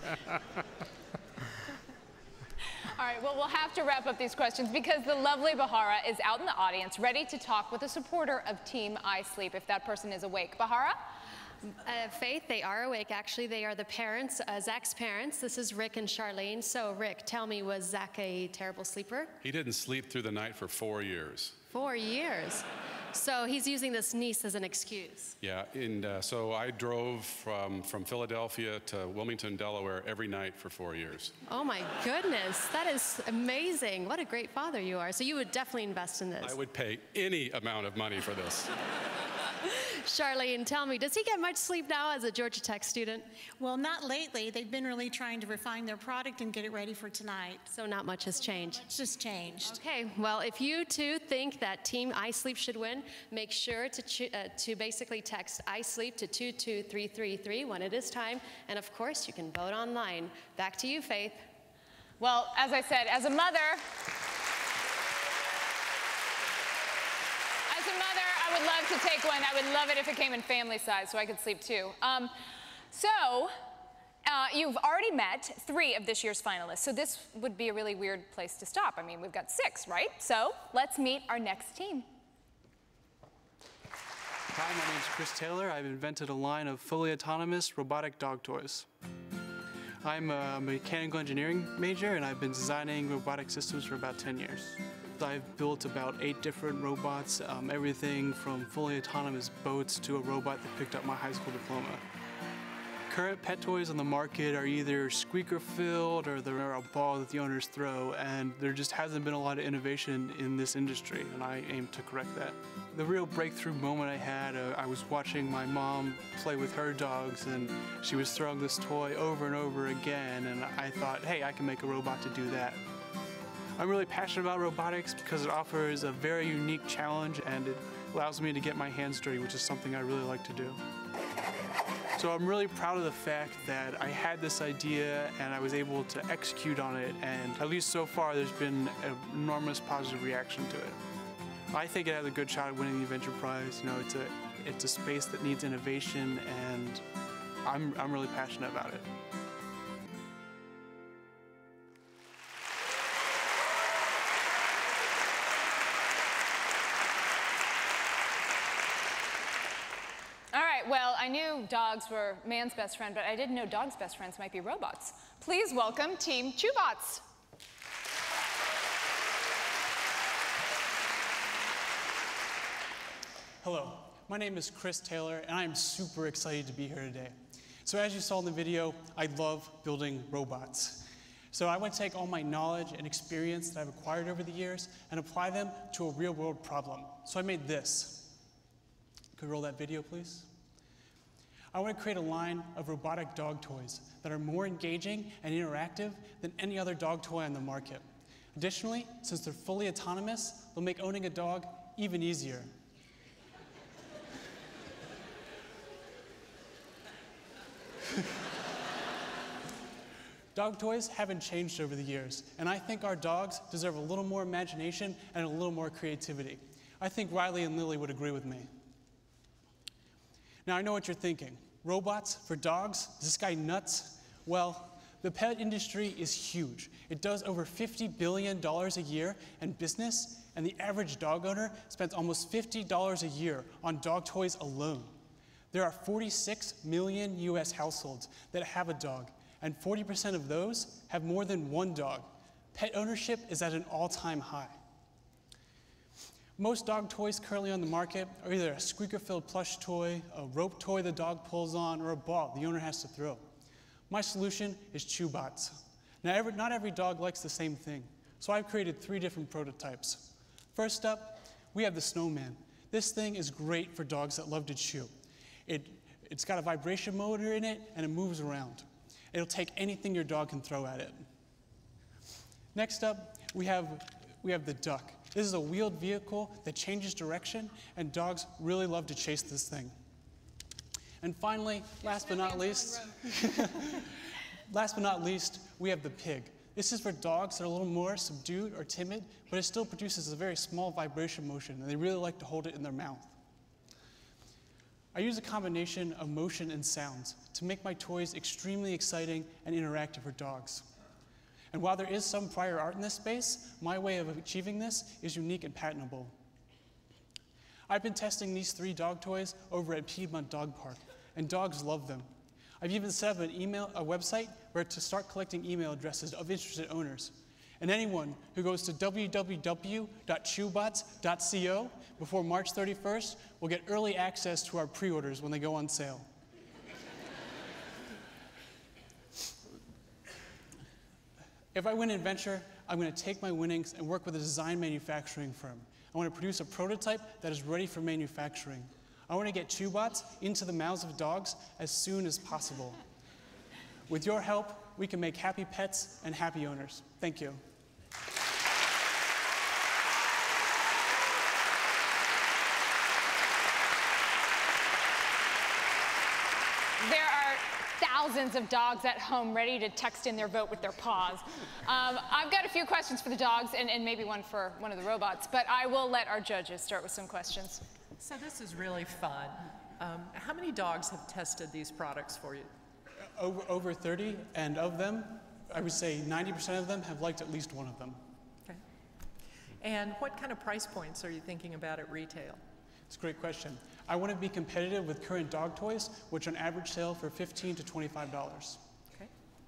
All right, well, we'll have to wrap up these questions because the lovely Bahara is out in the audience ready to talk with a supporter of Team iSleep, if that person is awake. Bahara? Uh, Faith, they are awake. Actually, they are the parents, uh, Zach's parents. This is Rick and Charlene. So, Rick, tell me, was Zach a terrible sleeper? He didn't sleep through the night for four years. Four years. So he's using this niece as an excuse. Yeah, and uh, so I drove from, from Philadelphia to Wilmington, Delaware every night for four years. Oh my goodness, that is amazing. What a great father you are. So you would definitely invest in this. I would pay any amount of money for this. Charlene, tell me, does he get much sleep now as a Georgia Tech student? Well, not lately. They've been really trying to refine their product and get it ready for tonight. So not much has changed? It's just changed. Okay, well, if you too think that Team iSleep should win, make sure to, ch uh, to basically text iSleep to two two three three three when it is time. And of course, you can vote online. Back to you, Faith. Well, as I said, as a mother, as a mother, I would love to take one. I would love it if it came in family size so I could sleep too. Um, so, uh, you've already met three of this year's finalists, so this would be a really weird place to stop. I mean, we've got six, right? So, let's meet our next team. Hi, my name is Chris Taylor. I've invented a line of fully autonomous robotic dog toys. I'm a mechanical engineering major, and I've been designing robotic systems for about ten years. I've built about eight different robots, um, everything from fully autonomous boats to a robot that picked up my high school diploma. Current pet toys on the market are either squeaker-filled or they're a ball that the owners throw, and there just hasn't been a lot of innovation in this industry, and I aim to correct that. The real breakthrough moment I had, uh, I was watching my mom play with her dogs, and she was throwing this toy over and over again, and I thought, hey, I can make a robot to do that. I'm really passionate about robotics because it offers a very unique challenge and it allows me to get my hands dirty, which is something I really like to do. So I'm really proud of the fact that I had this idea and I was able to execute on it, and at least so far there's been an enormous positive reaction to it. I think it has a good shot at winning the Inventure Prize. You know, it's a, it's a space that needs innovation, and I'm, I'm really passionate about it. All right, well, I knew dogs were man's best friend, but I didn't know dogs' best friends might be robots. Please welcome Team Chewbots. Hello, my name is Chris Taylor, and I'm super excited to be here today. So as you saw in the video, I love building robots. So I want to take all my knowledge and experience that I've acquired over the years and apply them to a real-world problem. So I made this. Could we roll that video, please? I want to create a line of robotic dog toys that are more engaging and interactive than any other dog toy on the market. Additionally, since they're fully autonomous, they'll make owning a dog even easier. Dog toys haven't changed over the years, and I think our dogs deserve a little more imagination and a little more creativity. I think Riley and Lily would agree with me. Now, I know what you're thinking. Robots for dogs? Is this guy nuts? Well, the pet industry is huge. It does over fifty billion dollars a year in business, and the average dog owner spends almost fifty dollars a year on dog toys alone. There are forty-six million U S households that have a dog, and forty percent of those have more than one dog. Pet ownership is at an all-time high. Most dog toys currently on the market are either a squeaker-filled plush toy, a rope toy the dog pulls on, or a ball the owner has to throw. My solution is Chewbots. Now, every, not every dog likes the same thing, so I've created three different prototypes. First up, we have the Snowman. This thing is great for dogs that love to chew. It, it's got a vibration motor in it, and it moves around. It'll take anything your dog can throw at it. Next up, we have, we have the Duck. This is a wheeled vehicle that changes direction, and dogs really love to chase this thing. And finally, last but not least, last but not least, we have the Pig. This is for dogs that are a little more subdued or timid, but it still produces a very small vibration motion, and they really like to hold it in their mouth. I use a combination of motion and sounds to make my toys extremely exciting and interactive for dogs. And while there is some prior art in this space, my way of achieving this is unique and patentable. I've been testing these three dog toys over at Piedmont Dog Park, and dogs love them. I've even set up an email, a website where to start collecting email addresses of interested owners. And anyone who goes to w w w dot chewbots dot co before March thirty-first will get early access to our pre-orders when they go on sale. If I win Inventure, I'm going to take my winnings and work with a design manufacturing firm. I want to produce a prototype that is ready for manufacturing. I want to get ChewBots into the mouths of dogs as soon as possible. With your help, we can make happy pets and happy owners. Thank you. There are thousands of dogs at home ready to text in their vote with their paws. Um, I've got a few questions for the dogs and, and maybe one for one of the robots, but I will let our judges start with some questions. So this is really fun. Um, how many dogs have tested these products for you? Over, over thirty, and of them, I would say ninety percent of them have liked at least one of them. Okay. And what kind of price points are you thinking about at retail? It's a great question. I want to be competitive with current dog toys, which on average sell for fifteen to twenty-five dollars. Okay.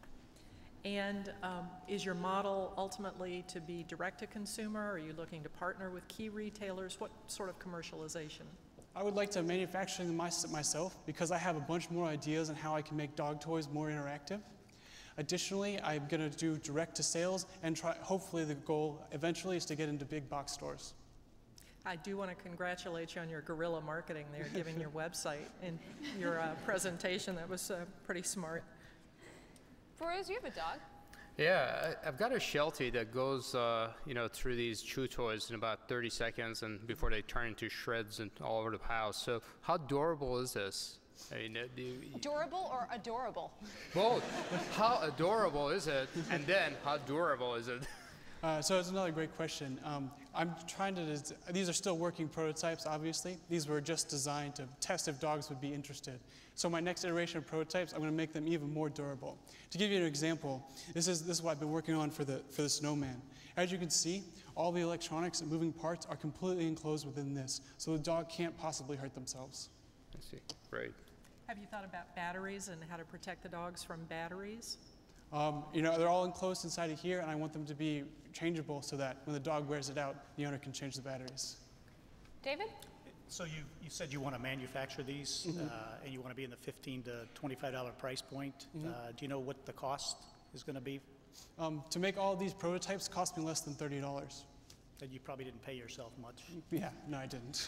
And um, is your model ultimately to be direct to consumer? Are you looking to partner with key retailers? What sort of commercialization? I would like to manufacture them myself because I have a bunch more ideas on how I can make dog toys more interactive. Additionally, I'm going to do direct to sales, and try, hopefully the goal eventually is to get into big box stores. I do want to congratulate you on your guerrilla marketing there, giving your website and your uh, presentation. That was uh, pretty smart. Feroz, you have a dog. Yeah, I, I've got a Sheltie that goes, uh, you know, through these chew toys in about thirty seconds, and before they turn into shreds and all over the house. So, how durable is this? I mean, uh, do you, Durable or adorable? both. How adorable is it? And then, how durable is it? Uh, so it's another great question. Um, I'm trying to, these are still working prototypes, obviously. These were just designed to test if dogs would be interested. So my next iteration of prototypes, I'm going to make them even more durable. To give you an example, this is, this is what I've been working on for the, for the snowman. As you can see, all the electronics and moving parts are completely enclosed within this, so the dog can't possibly hurt themselves. I see. Great. Have you thought about batteries and how to protect the dogs from batteries? Um, you know, they're all enclosed inside of here, and I want them to be changeable so that when the dog wears it out, the owner can change the batteries. David? So you, you said you want to manufacture these, Mm-hmm. uh, and you want to be in the fifteen to twenty-five dollar price point. Mm-hmm. Uh, do you know what the cost is going to be? Um, to make all of these prototypes cost me less than thirty dollars. And you probably didn't pay yourself much. Yeah, no, I didn't.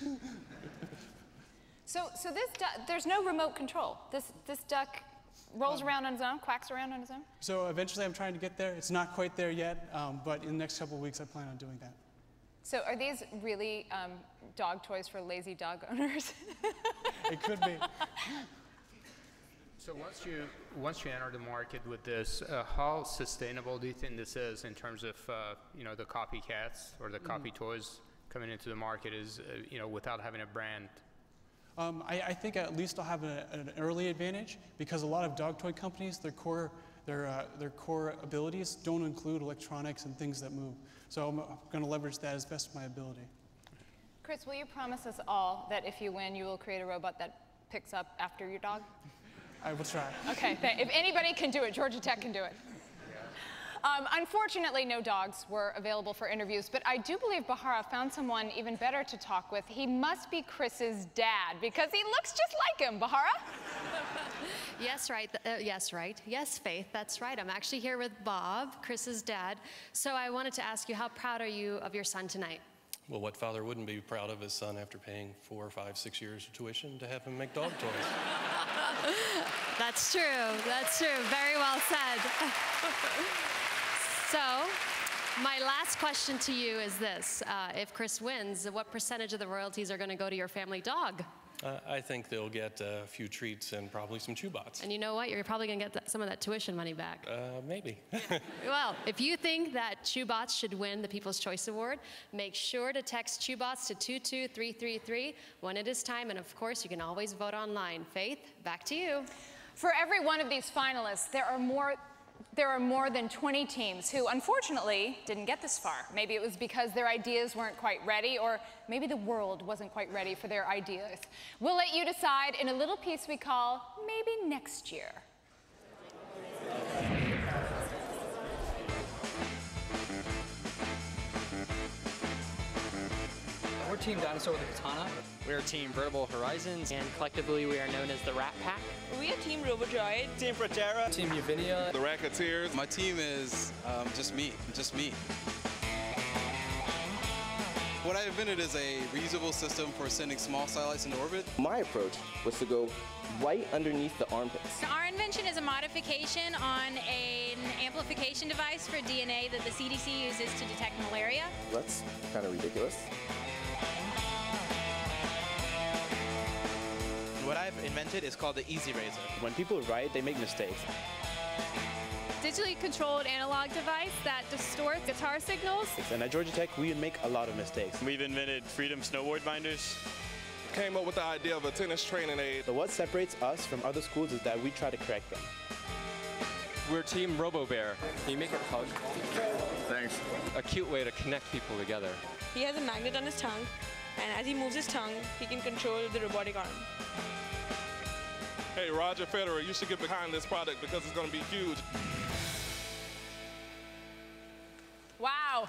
So, so this duck, there's no remote control. This, this duck rolls Um, around on his own, quacks around on his own? So eventually I'm trying to get there. It's not quite there yet, um, but in the next couple of weeks I plan on doing that. So are these really um, dog toys for lazy dog owners? It could be. So once you once you enter the market with this, uh, how sustainable do you think this is in terms of uh, you know, the copycats or the copy Mm. toys coming into the market? Is uh, you know, without having a brand? Um, I, I think at least I'll have a, an early advantage because a lot of dog toy companies, their core, their, uh, their core abilities don't include electronics and things that move. So I'm going to leverage that as best of my ability. Chris, will you promise us all that if you win, you will create a robot that picks up after your dog? I will try. Okay, th- if anybody can do it, Georgia Tech can do it. Um, unfortunately, no dogs were available for interviews, but I do believe Bahara found someone even better to talk with. He must be Chris's dad because he looks just like him. Bahara? Yes, right. Uh, yes, right. Yes, Faith, that's right. I'm actually here with Bob, Chris's dad. So I wanted to ask you, how proud are you of your son tonight? Well, what father wouldn't be proud of his son after paying four, five, six years of tuition to have him make dog toys? That's true. That's true. Very well said. So, my last question to you is this. Uh, if Chris wins, what percentage of the royalties are going to go to your family dog? Uh, I think they'll get a few treats and probably some ChewBots. And you know what? You're probably going to get th- some of that tuition money back. Uh, maybe. Well, if you think that ChewBots should win the People's Choice Award, make sure to text ChewBots to two two three three three when it is time. And of course, you can always vote online. Faith, back to you. For every one of these finalists, there are more there are more than twenty teams who, unfortunately, didn't get this far. Maybe it was because their ideas weren't quite ready, or maybe the world wasn't quite ready for their ideas. We'll let you decide in a little piece we call Maybe Next Year. We're Team Dinosaur with a Katana. We're Team Vertical Horizons, and collectively we are known as the Rat Pack. We are Team Robodroid. Team Proterra. Team Uvinia. The Racketeers. My team is um, just me, just me. What I invented is a reusable system for sending small satellites into orbit. My approach was to go right underneath the armpits. Our invention is a modification on an amplification device for D N A that the C D C uses to detect malaria. That's kind of ridiculous. What I've invented is called the Easy Razor. When people write, they make mistakes. Digitally controlled analog device that distorts guitar signals. And at Georgia Tech, we make a lot of mistakes. We've invented Freedom snowboard binders. Came up with the idea of a tennis training aid. But what separates us from other schools is that we try to correct them. We're Team RoboBear. Can you make it hug? Thanks. A cute way to connect people together. He has a magnet on his tongue, and as he moves his tongue, he can control the robotic arm. Hey, Roger Federer, you should get behind this product because it's going to be huge. Wow.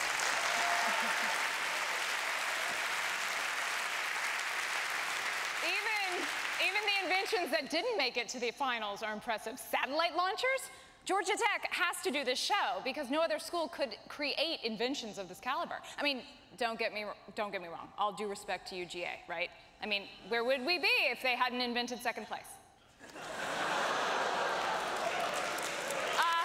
even, even the inventions that didn't make it to the finals are impressive. Satellite launchers? Georgia Tech has to do this show because no other school could create inventions of this caliber. I mean, don't get me, don't get me wrong. All due respect to U G A, right? I mean, where would we be if they hadn't invented second place? uh,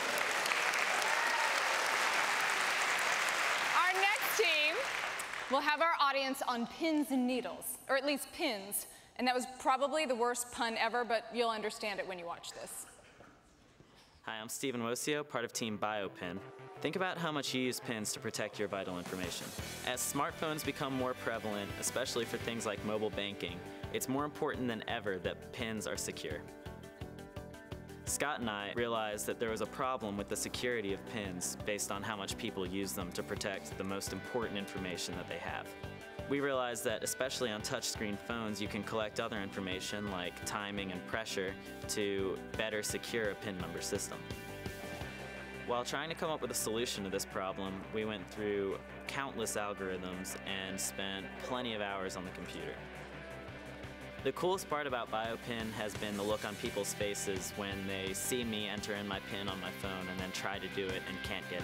our next team will have our audience on pins and needles, or at least pins. And that was probably the worst pun ever, but you'll understand it when you watch this. Hi, I'm Steven Wosio, part of Team BioPin. Think about how much you use pins to protect your vital information. As smartphones become more prevalent, especially for things like mobile banking, it's more important than ever that pins are secure. Scott and I realized that there was a problem with the security of pins based on how much people use them to protect the most important information that they have. We realized that especially on touchscreen phones, you can collect other information like timing and pressure to better secure a pin number system. While trying to come up with a solution to this problem, we went through countless algorithms and spent plenty of hours on the computer. The coolest part about BioPin has been the look on people's faces when they see me enter in my pin on my phone and then try to do it and can't get in.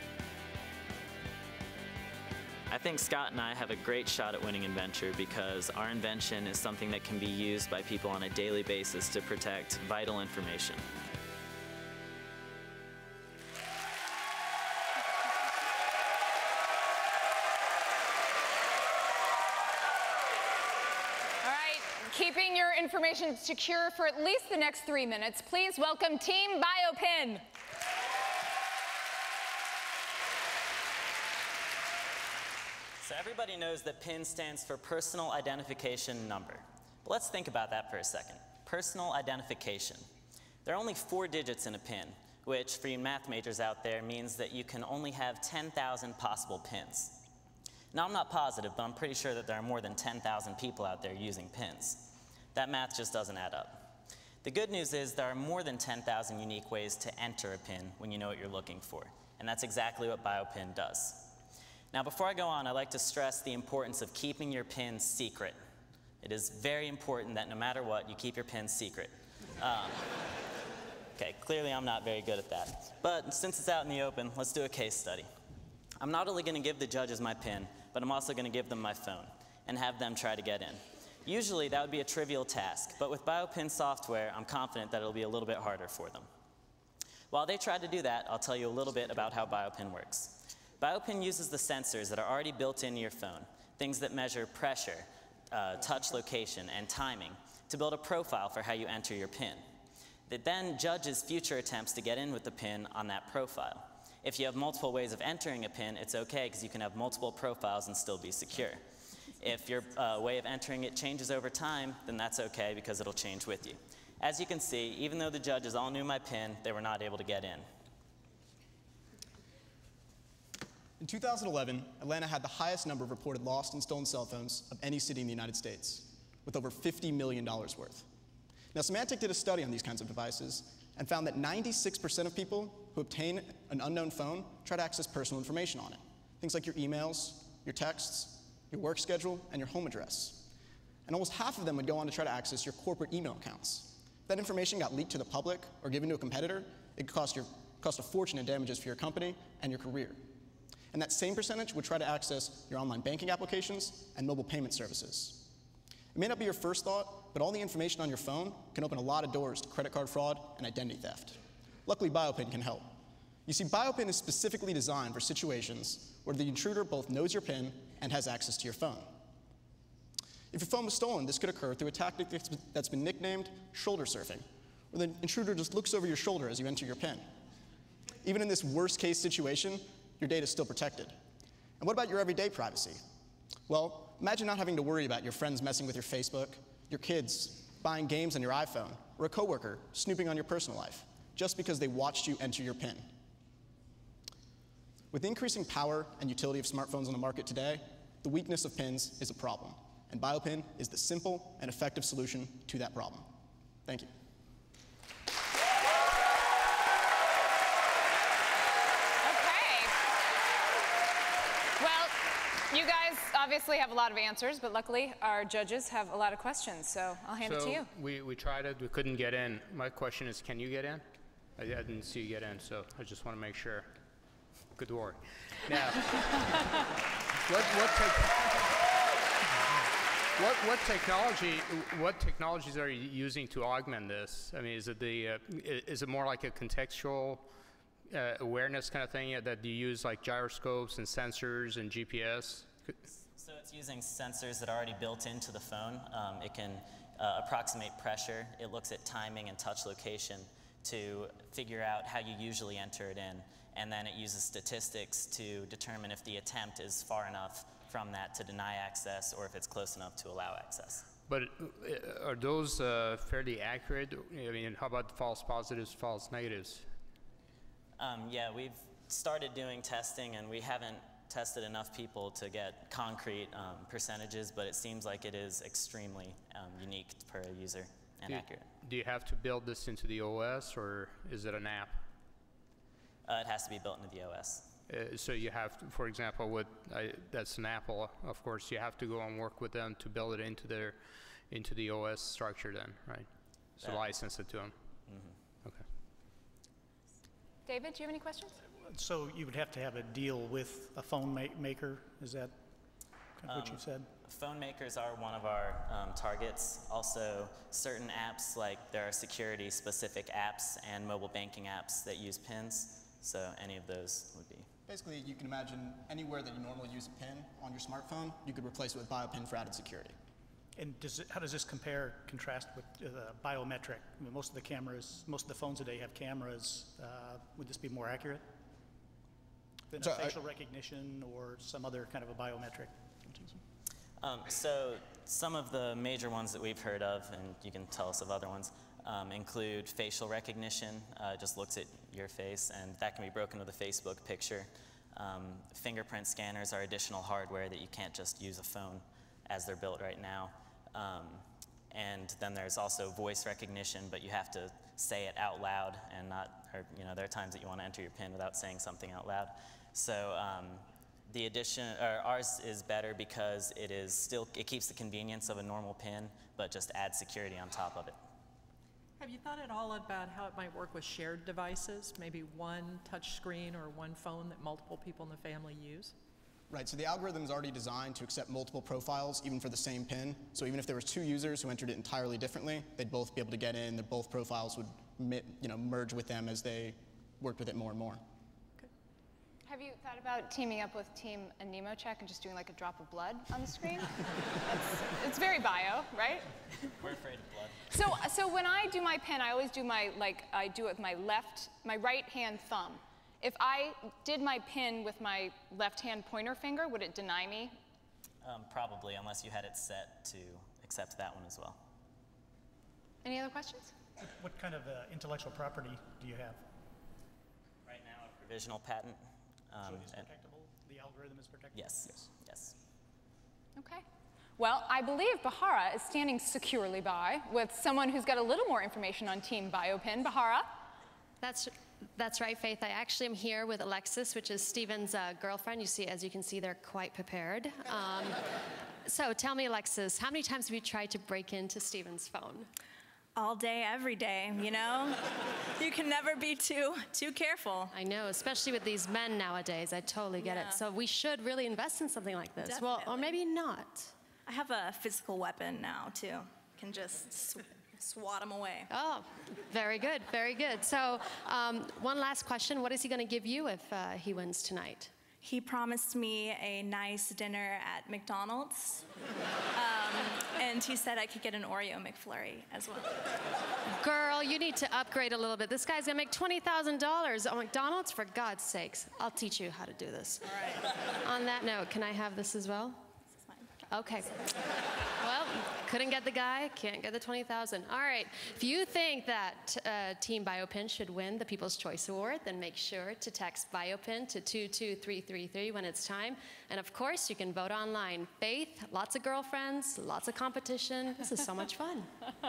I think Scott and I have a great shot at winning Inventure because our invention is something that can be used by people on a daily basis to protect vital information. All right, keeping your information secure for at least the next three minutes, please welcome Team BioPin. So everybody knows that PIN stands for Personal Identification Number. But let's think about that for a second. Personal identification. There are only four digits in a PIN, which for you math majors out there means that you can only have ten thousand possible PINs. Now I'm not positive, but I'm pretty sure that there are more than ten thousand people out there using PINs. That math just doesn't add up. The good news is there are more than ten thousand unique ways to enter a PIN when you know what you're looking for. And that's exactly what BioPin does. Now, before I go on, I'd like to stress the importance of keeping your PIN secret. It is very important that no matter what, you keep your PIN secret. Um, okay, clearly I'm not very good at that. But since it's out in the open, let's do a case study. I'm not only going to give the judges my PIN, but I'm also going to give them my phone and have them try to get in. Usually, that would be a trivial task, but with BioPin software, I'm confident that it'll be a little bit harder for them. While they try to do that, I'll tell you a little bit about how BioPin works. BioPin uses the sensors that are already built into your phone, things that measure pressure, uh, touch location, and timing, to build a profile for how you enter your PIN. It then judges future attempts to get in with the PIN on that profile. If you have multiple ways of entering a PIN, it's okay because you can have multiple profiles and still be secure. If your uh, way of entering it changes over time, then that's okay because it'll change with you. As you can see, even though the judges all knew my PIN, they were not able to get in. In two thousand eleven, Atlanta had the highest number of reported lost and stolen cell phones of any city in the United States, with over fifty million dollars worth. Now, Symantec did a study on these kinds of devices and found that ninety-six percent of people who obtain an unknown phone try to access personal information on it. Things like your emails, your texts, your work schedule, and your home address. And almost half of them would go on to try to access your corporate email accounts. If that information got leaked to the public or given to a competitor, it could cost, your, cost a fortune in damages for your company and your career. And that same percentage would try to access your online banking applications and mobile payment services. It may not be your first thought, but all the information on your phone can open a lot of doors to credit card fraud and identity theft. Luckily, BioPin can help. You see, BioPin is specifically designed for situations where the intruder both knows your PIN and has access to your phone. If your phone was stolen, this could occur through a tactic that's been nicknamed shoulder surfing, where the intruder just looks over your shoulder as you enter your PIN. Even in this worst-case situation, your data is still protected. And what about your everyday privacy? Well, imagine not having to worry about your friends messing with your Facebook, your kids buying games on your iPhone, or a coworker snooping on your personal life, just because they watched you enter your PIN. With the increasing power and utility of smartphones on the market today, the weakness of PINs is a problem, and BioPin is the simple and effective solution to that problem. Thank you. You guys obviously have a lot of answers, but luckily our judges have a lot of questions, so I'll hand so it to you. We, we tried it, we couldn't get in. My question is, can you get in? I, I didn't see you get in, so I just want to make sure. Good work. Now, what, what, what, what technology, what technologies are you using to augment this? I mean, is it the, uh, is it more like a contextual Uh, awareness kind of thing uh, that you use like gyroscopes and sensors and G P S? So it's using sensors that are already built into the phone. Um, it can uh, approximate pressure. It looks at timing and touch location to figure out how you usually enter it in. And then it uses statistics to determine if the attempt is far enough from that to deny access or if it's close enough to allow access. But uh, are those uh, fairly accurate? I mean, how about false positives, false negatives? Um, yeah, we've started doing testing, and we haven't tested enough people to get concrete um, percentages, but it seems like it is extremely um, unique per user and do you, accurate. Do you have to build this into the O S, or is it an app? Uh, it has to be built into the O S. Uh, so you have, to, for example, with uh, that's an Apple, of course, you have to go and work with them to build it into their, into the O S structure then, right? So that, license it to them. Mm-hmm. Okay. David, do you have any questions? So you would have to have a deal with a phone ma maker, is that kind of um, what you said? Phone makers are one of our um, targets. Also, certain apps, like there are security-specific apps and mobile banking apps that use PINs, so any of those would be. Basically, you can imagine anywhere that you normally use a PIN on your smartphone, you could replace it with BioPin for added security. And does it, how does this compare, contrast with uh, biometric? I mean, most of the cameras, most of the phones today have cameras. Uh, would this be more accurate than so a facial I, recognition or some other kind of a biometric? Um, so some of the major ones that we've heard of, and you can tell us of other ones, um, include facial recognition. Uh, it just looks at your face, and that can be broken with a Facebook picture. Um, fingerprint scanners are additional hardware that you can't just use a phone as they're built right now. Um, and then there's also voice recognition, but you have to say it out loud and not, or, you know, there are times that you want to enter your PIN without saying something out loud. So um, the addition, or ours is better because it is still, it keeps the convenience of a normal PIN, but just adds security on top of it. Have you thought at all about how it might work with shared devices, maybe one touch screen or one phone that multiple people in the family use? Right, so the algorithm is already designed to accept multiple profiles, even for the same PIN. So even if there was two users who entered it entirely differently, they'd both be able to get in. Their both profiles would, you know, merge with them as they worked with it more and more. Okay. Have you thought about teaming up with Team AnemoCheck and just doing like a drop of blood on the screen? It's, it's very bio, right? We're afraid of blood. So, so when I do my PIN, I always do my, like, I do it with my left, my right hand thumb. If I did my PIN with my left-hand pointer finger, would it deny me? Um, probably, unless you had it set to accept that one as well. Any other questions? What kind of uh, intellectual property do you have? Right now, a provisional patent. Um, so it's and- protectable? The algorithm is protectable? Yes, yes, yes. Okay. Well, I believe Bahara is standing securely by with someone who's got a little more information on Team BioPin. Bahara? That's, that's right, Faith. I actually am here with Alexis, which is Steven's uh, girlfriend. You see, as you can see, they're quite prepared. Um, so tell me, Alexis, how many times have you tried to break into Steven's phone? All day, every day, you know? You can never be too, too careful. I know, especially with these men nowadays. I totally get Yeah. it. So we should really invest in something like this. Definitely. Well, or maybe not. I have a physical weapon now, too. Can just sw swat him away. Oh, very good, very good. So um, one last question. What is he going to give you if uh, he wins tonight? He promised me a nice dinner at McDonald's. Um, and he said I could get an Oreo McFlurry as well. Girl, you need to upgrade a little bit. This guy's going to make twenty thousand dollars at McDonald's? For God's sakes. I'll teach you how to do this. All right. On that note, can I have this as well? Okay. Well, couldn't get the guy, can't get the twenty thousand. All right. If you think that uh, Team BioPin should win the People's Choice Award, then make sure to text BioPin to two two three three three when it's time. And of course, you can vote online. Faith, lots of girlfriends, lots of competition. This is so much fun.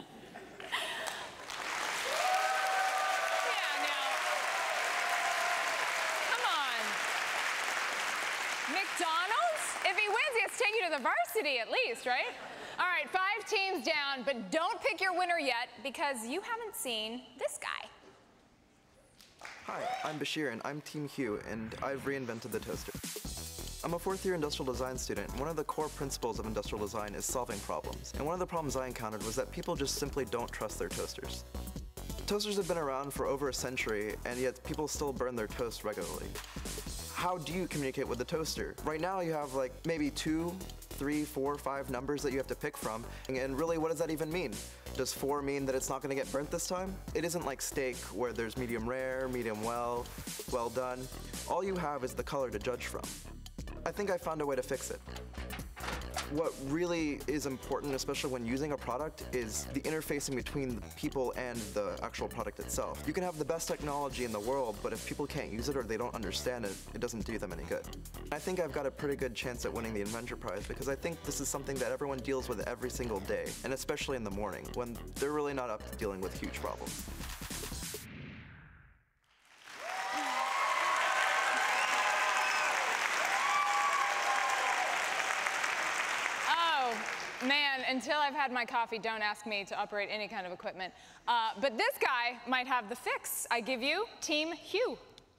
McDonald's? If he wins, he has to take you to the varsity at least, right? All right, five teams down, but don't pick your winner yet because you haven't seen this guy. Hi, I'm Bashir and I'm Team Hugh and I've reinvented the toaster. I'm a fourth year industrial design student. One of the core principles of industrial design is solving problems. And one of the problems I encountered was that people just simply don't trust their toasters. Toasters have been around for over a century and yet people still burn their toast regularly. How do you communicate with the toaster? Right now you have like maybe two, three, four, five numbers that you have to pick from. And really, what does that even mean? Does four mean that it's not gonna get burnt this time? It isn't like steak where there's medium rare, medium well, well done. All you have is the color to judge from. I think I found a way to fix it. What really is important, especially when using a product, is the interfacing between the people and the actual product itself. You can have the best technology in the world, but if people can't use it or they don't understand it, it doesn't do them any good. I think I've got a pretty good chance at winning the Inventure Prize because I think this is something that everyone deals with every single day, and especially in the morning, when they're really not up to dealing with huge problems. Man, until I've had my coffee, don't ask me to operate any kind of equipment. Uh, but this guy might have the fix. I give you Team Hugh.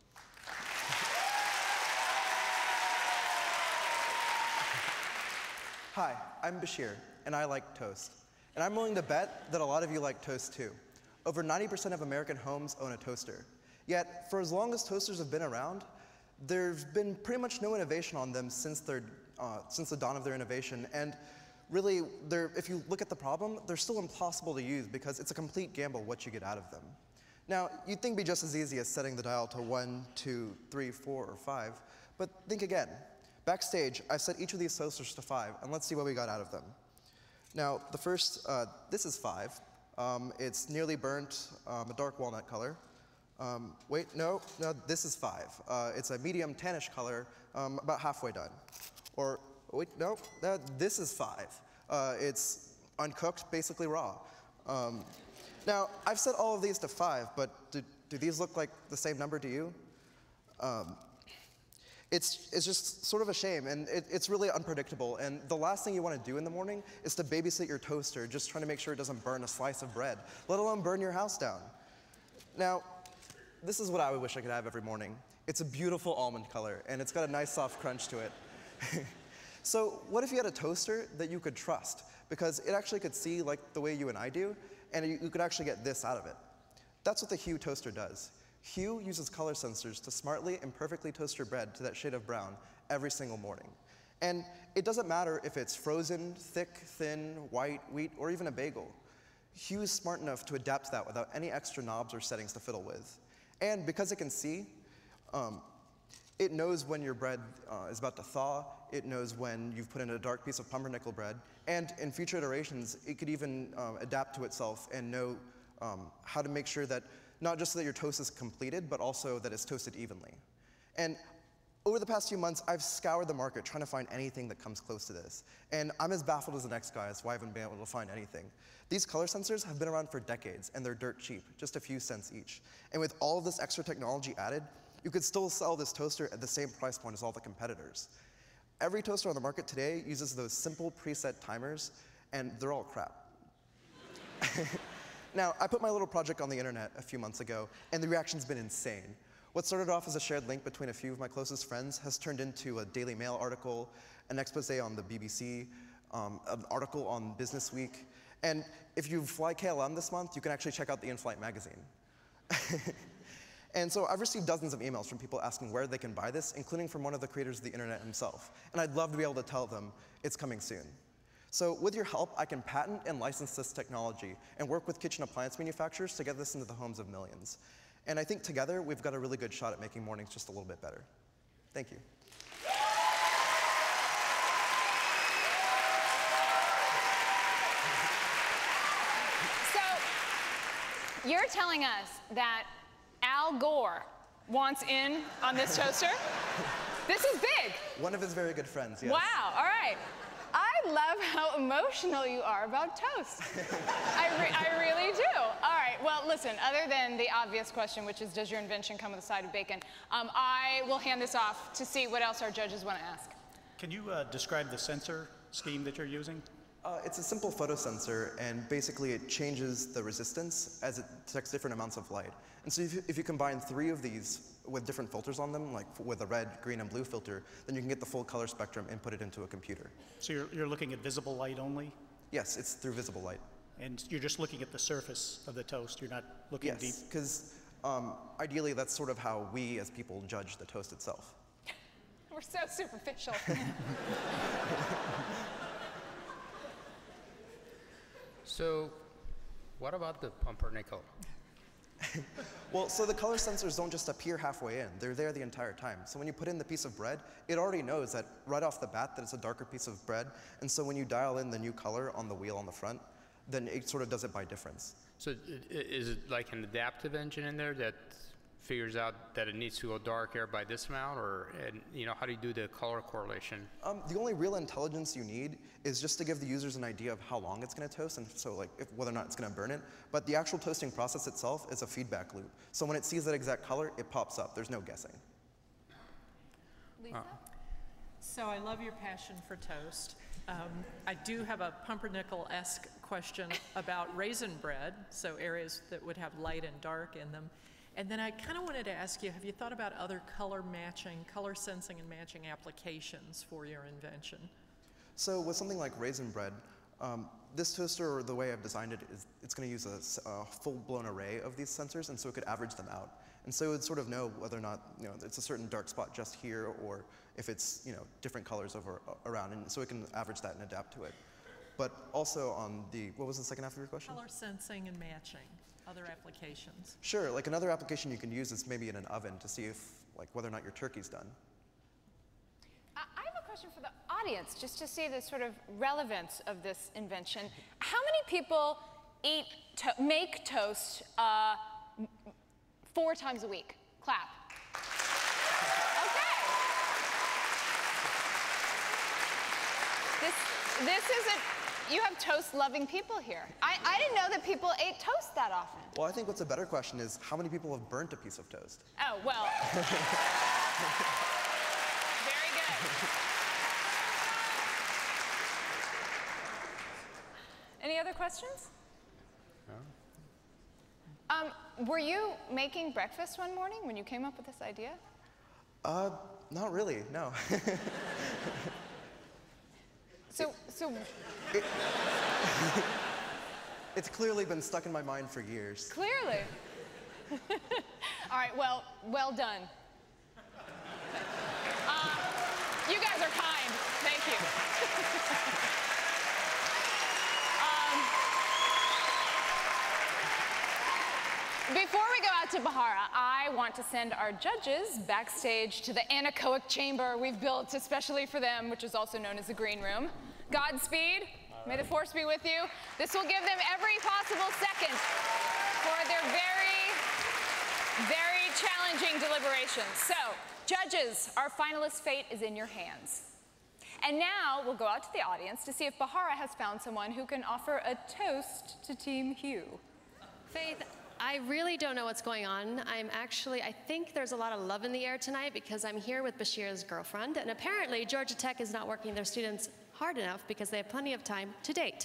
Hi, I'm Bashir, and I like toast. And I'm willing to bet that a lot of you like toast too. Over ninety percent of American homes own a toaster. Yet, for as long as toasters have been around, there's been pretty much no innovation on them since, their, uh, since the dawn of their innovation. And really, if you look at the problem, they're still impossible to use because it's a complete gamble what you get out of them. Now, you'd think it'd be just as easy as setting the dial to one, two, three, four, or five, but think again. Backstage, I set each of these toasters to five, and let's see what we got out of them. Now, the first, uh, this is five. Um, it's nearly burnt, um, a dark walnut color. Um, wait, no, no, this is five. Uh, it's a medium tannish color, um, about halfway done. Or, wait, no, uh, this is five. Uh, it's uncooked, basically raw. Um, now, I've set all of these to five, but do, do these look like the same number to you? Um, it's, it's just sort of a shame, and it, it's really unpredictable, and the last thing you want to do in the morning is to babysit your toaster, just trying to make sure it doesn't burn a slice of bread, let alone burn your house down. Now, this is what I would wish I could have every morning. It's a beautiful almond color, and it's got a nice soft crunch to it. So what if you had a toaster that you could trust? Because it actually could see like the way you and I do, and you, you could actually get this out of it. That's what the Hue toaster does. Hue uses color sensors to smartly and perfectly toast your bread to that shade of brown every single morning. And it doesn't matter if it's frozen, thick, thin, white, wheat, or even a bagel. Hue is smart enough to adapt to that without any extra knobs or settings to fiddle with. And because it can see, um, it knows when your bread uh, is about to thaw, it knows when you've put in a dark piece of pumpernickel bread, and in future iterations, it could even uh, adapt to itself and know um, how to make sure that not just that your toast is completed, but also that it's toasted evenly. And over the past few months, I've scoured the market trying to find anything that comes close to this. And I'm as baffled as the next guy as to why I haven't been able to find anything. These color sensors have been around for decades, and they're dirt cheap, just a few cents each. And with all of this extra technology added, you could still sell this toaster at the same price point as all the competitors. Every toaster on the market today uses those simple preset timers, and they're all crap. Now, I put my little project on the internet a few months ago, and the reaction's been insane. What started off as a shared link between a few of my closest friends has turned into a Daily Mail article, an expose on the B B C, um, an article on Business Week. And if you fly K L M this month, you can actually check out the In-Flight magazine. And so I've received dozens of emails from people asking where they can buy this, including from one of the creators of the internet himself. And I'd love to be able to tell them it's coming soon. So with your help, I can patent and license this technology and work with kitchen appliance manufacturers to get this into the homes of millions. And I think together, we've got a really good shot at making mornings just a little bit better. Thank you. So, you're telling us that Al Gore wants in on this toaster? This is big. One of his very good friends, yes. Wow, all right. I love how emotional you are about toast. I, re I really do. All right, well, listen, other than the obvious question, which is, does your invention come with a side of bacon, um, I will hand this off to see what else our judges want to ask. Can you uh, describe the sensor scheme that you're using? Uh, it's a simple photosensor, and basically it changes the resistance as it detects different amounts of light. And so if you, if you combine three of these with different filters on them, like with a red, green, and blue filter, then you can get the full color spectrum and put it into a computer. So you're, you're looking at visible light only? Yes, it's through visible light. And you're just looking at the surface of the toast, you're not looking yes, deep? Yes, because um, ideally that's sort of how we as people judge the toast itself. We're so superficial. So, what about the pumpernickel? Well, so the color sensors don't just appear halfway in. They're there the entire time. So when you put in the piece of bread, it already knows that right off the bat that it's a darker piece of bread. And so when you dial in the new color on the wheel on the front, then it sort of does it by difference. So is it like an adaptive engine in there that figures out that it needs to go darker by this amount, or and, you know, how do you do the color correlation? Um, the only real intelligence you need is just to give the users an idea of how long it's going to toast, and so like if, whether or not it's going to burn it. But the actual toasting process itself is a feedback loop. So when it sees that exact color, it pops up. There's no guessing. Lisa? Uh. So I love your passion for toast. Um, I do have a pumpernickel-esque question about raisin bread, so areas that would have light and dark in them. And then I kind of wanted to ask you, have you thought about other color matching, color sensing and matching applications for your invention? So with something like raisin bread, um, this toaster, or the way I've designed it, is it's going to use a, a full-blown array of these sensors, and so it could average them out. And so it would sort of know whether or not, you know, it's a certain dark spot just here, or if it's, you know, different colors over around, and so it can average that and adapt to it. But also on the, what was the second half of your question? Color sensing and matching. Other applications? Sure, like another application you can use is maybe in an oven to see if, like, whether or not your turkey's done. I have a question for the audience, just to see the sort of relevance of this invention. How many people eat, to make toast uh, four times a week? Clap. Okay. This, this isn't. You have toast-loving people here. I, I didn't know that people ate toast that often. Well, I think what's a better question is, how many people have burnt a piece of toast? Oh, well. Very good. Any other questions? No. Um, were you making breakfast one morning when you came up with this idea? Uh, not really, no. So, so it, it's clearly been stuck in my mind for years. Clearly. All right, well, well done. Uh, you guys are kind. Thank you. um, before we go out to Bahara, I want to send our judges backstage to the anechoic chamber we've built especially for them, which is also known as the green room. Godspeed. May the force be with you. This will give them every possible second very, very challenging deliberations. So, judges, our finalists' fate is in your hands. And now we'll go out to the audience to see if Bahara has found someone who can offer a toast to Team Hugh. Faith, I really don't know what's going on. I'm actually, I think there's a lot of love in the air tonight because I'm here with Bashir's girlfriend, and apparently Georgia Tech is not working their students hard enough because they have plenty of time to date.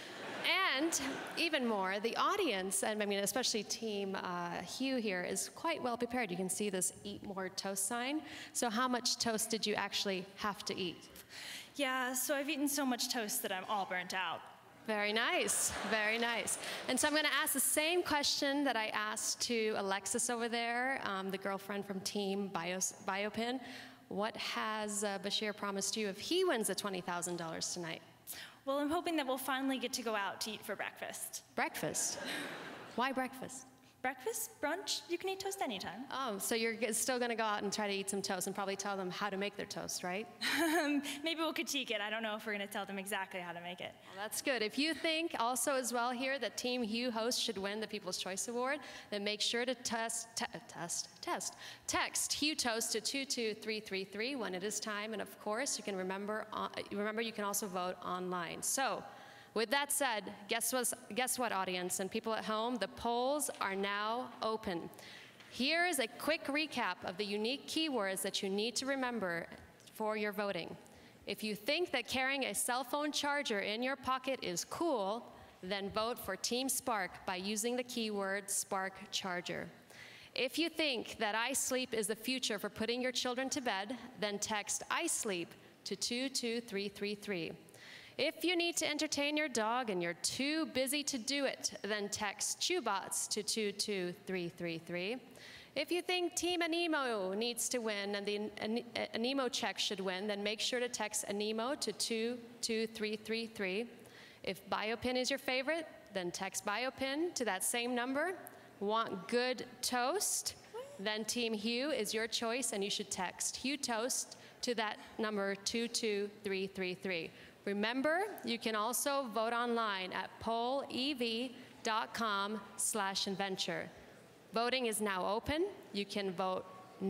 And even more, the audience, and I mean especially Team uh, Hugh here, is quite well prepared. You can see this Eat More Toast sign. So how much toast did you actually have to eat? Yeah, so I've eaten so much toast that I'm all burnt out. Very nice, very nice. And so I'm gonna ask the same question that I asked to Alexis over there, um, the girlfriend from Team Bios, Biopin. What has uh, Bashir promised you if he wins the twenty thousand dollars tonight? Well, I'm hoping that we'll finally get to go out to eat for breakfast. Breakfast? Why breakfast? Breakfast, brunch, you can eat toast anytime. Oh, so you're g- still gonna go out and try to eat some toast and probably tell them how to make their toast, right? Maybe we'll critique it. I don't know if we're gonna tell them exactly how to make it. Well, that's good. If you think also as well here that Team Hugh host should win the People's Choice Award, then make sure to test, te test, test, text Hugh Toast to two two three three three when it is time. And of course, you can remember, uh, remember you can also vote online. So, with that said, guess what, guess what, audience and people at home? The polls are now open. Here is a quick recap of the unique keywords that you need to remember for your voting. If you think that carrying a cell phone charger in your pocket is cool, then vote for Team Spark by using the keyword Spark Charger. If you think that iSleep is the future for putting your children to bed, then text iSleep to two two three three three. If you need to entertain your dog and you're too busy to do it, then text ChewBots to two two three three three. If you think Team Anemo needs to win and the An Anemo check should win, then make sure to text Anemo to two two three three three. If Biopin is your favorite, then text Biopin to that same number. Want good toast? Then Team Hugh is your choice, and you should text Hugh Toast to that number two two three three three. Remember, you can also vote online at pollev dot com slash Inventure. Voting is now open. You can vote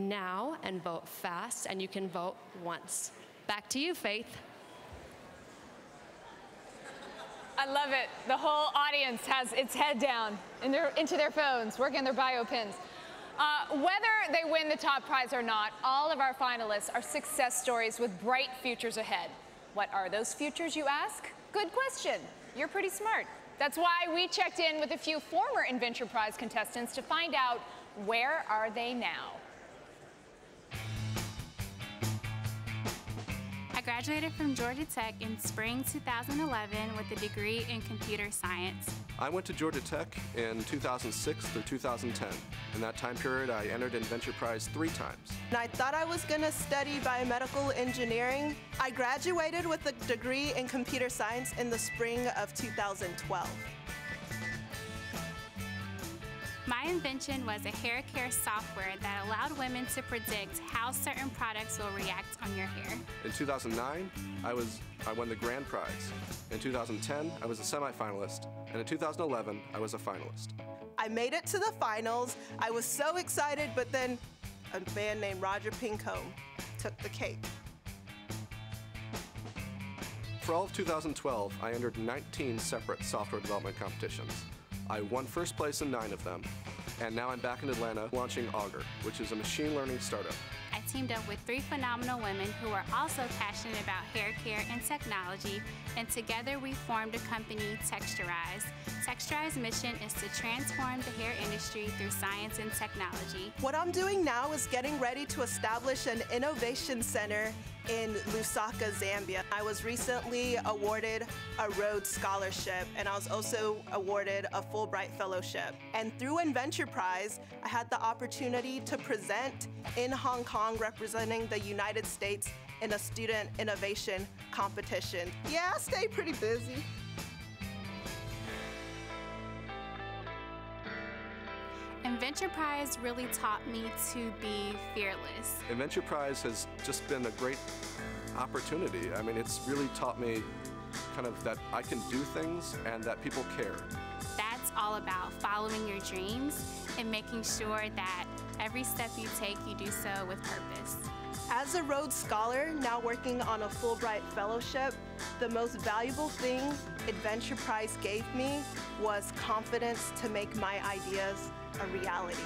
now and vote fast, and you can vote once. Back to you, Faith. I love it. The whole audience has its head down in their, into their phones, working on their bio pins. Uh, whether they win the top prize or not, all of our finalists are success stories with bright futures ahead. What are those futures, you ask? Good question. You're pretty smart. That's why we checked in with a few former Inventure Prize contestants to find out where are they now. I graduated from Georgia Tech in spring two thousand eleven with a degree in computer science. I went to Georgia Tech in two thousand six through two thousand ten. In that time period, I entered Inventure Prize three times. And I thought I was going to study biomedical engineering. I graduated with a degree in computer science in the spring of two thousand twelve. My invention was a hair care software that allowed women to predict how certain products will react on your hair. In two thousand nine, I, was, I won the grand prize. In two thousand ten, I was a semifinalist. And in two thousand eleven, I was a finalist. I made it to the finals. I was so excited, but then a man named Roger Pincombe took the cake. For all of two thousand twelve, I entered nineteen separate software development competitions. I won first place in nine of them, and now I'm back in Atlanta launching Augur, which is a machine learning startup. I teamed up with three phenomenal women who are also passionate about hair care and technology, and together we formed a company, Texturize. Texturize's mission is to transform the hair industry through science and technology. What I'm doing now is getting ready to establish an innovation center in Lusaka, Zambia. I was recently awarded a Rhodes Scholarship, and I was also awarded a Fulbright Fellowship. And through Inventure Prize, I had the opportunity to present in Hong Kong representing the United States in a student innovation competition. Yeah, I stay pretty busy. Inventure Prize really taught me to be fearless. Inventure Prize has just been a great opportunity. I mean, it's really taught me kind of that I can do things and that people care. That's all about following your dreams and making sure that every step you take, you do so with purpose. As a Rhodes Scholar, now working on a Fulbright Fellowship, the most valuable thing Inventure Prize gave me was confidence to make my ideas a reality.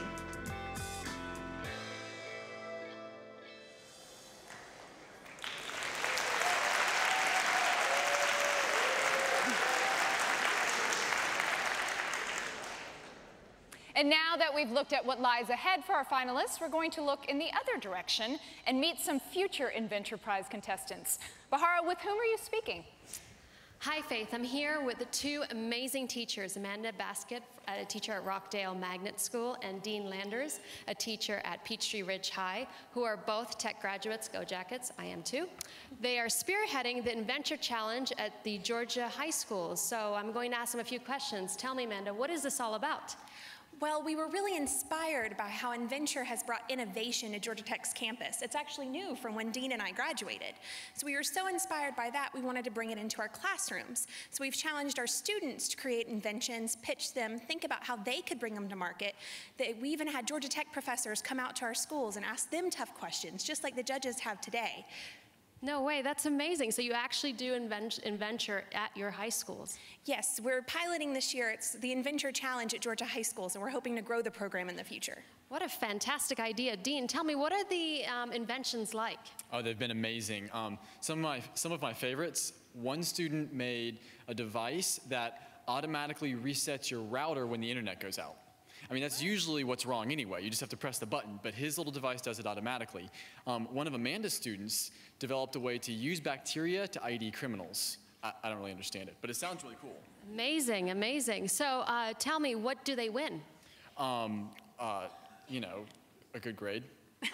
And now that we've looked at what lies ahead for our finalists, we're going to look in the other direction and meet some future Inventure Prize contestants. Bahara, with whom are you speaking? Hi, Faith. I'm here with the two amazing teachers, Amanda Baskett, a teacher at Rockdale Magnet School, and Dean Landers, a teacher at Peachtree Ridge High, who are both tech graduates. Go Jackets, I am too. They are spearheading the Inventure Challenge at the Georgia high schools. So I'm going to ask them a few questions. Tell me, Amanda, what is this all about? Well, we were really inspired by how Inventure has brought innovation to Georgia Tech's campus. It's actually new from when Dean and I graduated. So we were so inspired by that, we wanted to bring it into our classrooms. So we've challenged our students to create inventions, pitch them, think about how they could bring them to market. We even had Georgia Tech professors come out to our schools and ask them tough questions, just like the judges have today. No way, that's amazing. So you actually do invent Inventure at your high schools? Yes, we're piloting this year. It's the Inventure Challenge at Georgia high schools, and we're hoping to grow the program in the future. What a fantastic idea. Dean, tell me, what are the um, inventions like? Oh, they've been amazing. Um, some, of my, some of my favorites, one student made a device that automatically resets your router when the internet goes out. I mean, that's usually what's wrong anyway. You just have to press the button, but his little device does it automatically. Um, one of Amanda's students developed a way to use bacteria to I D criminals. I, I don't really understand it, but it sounds really cool. Amazing, amazing. So uh, tell me, what do they win? Um, uh, you know, a good grade.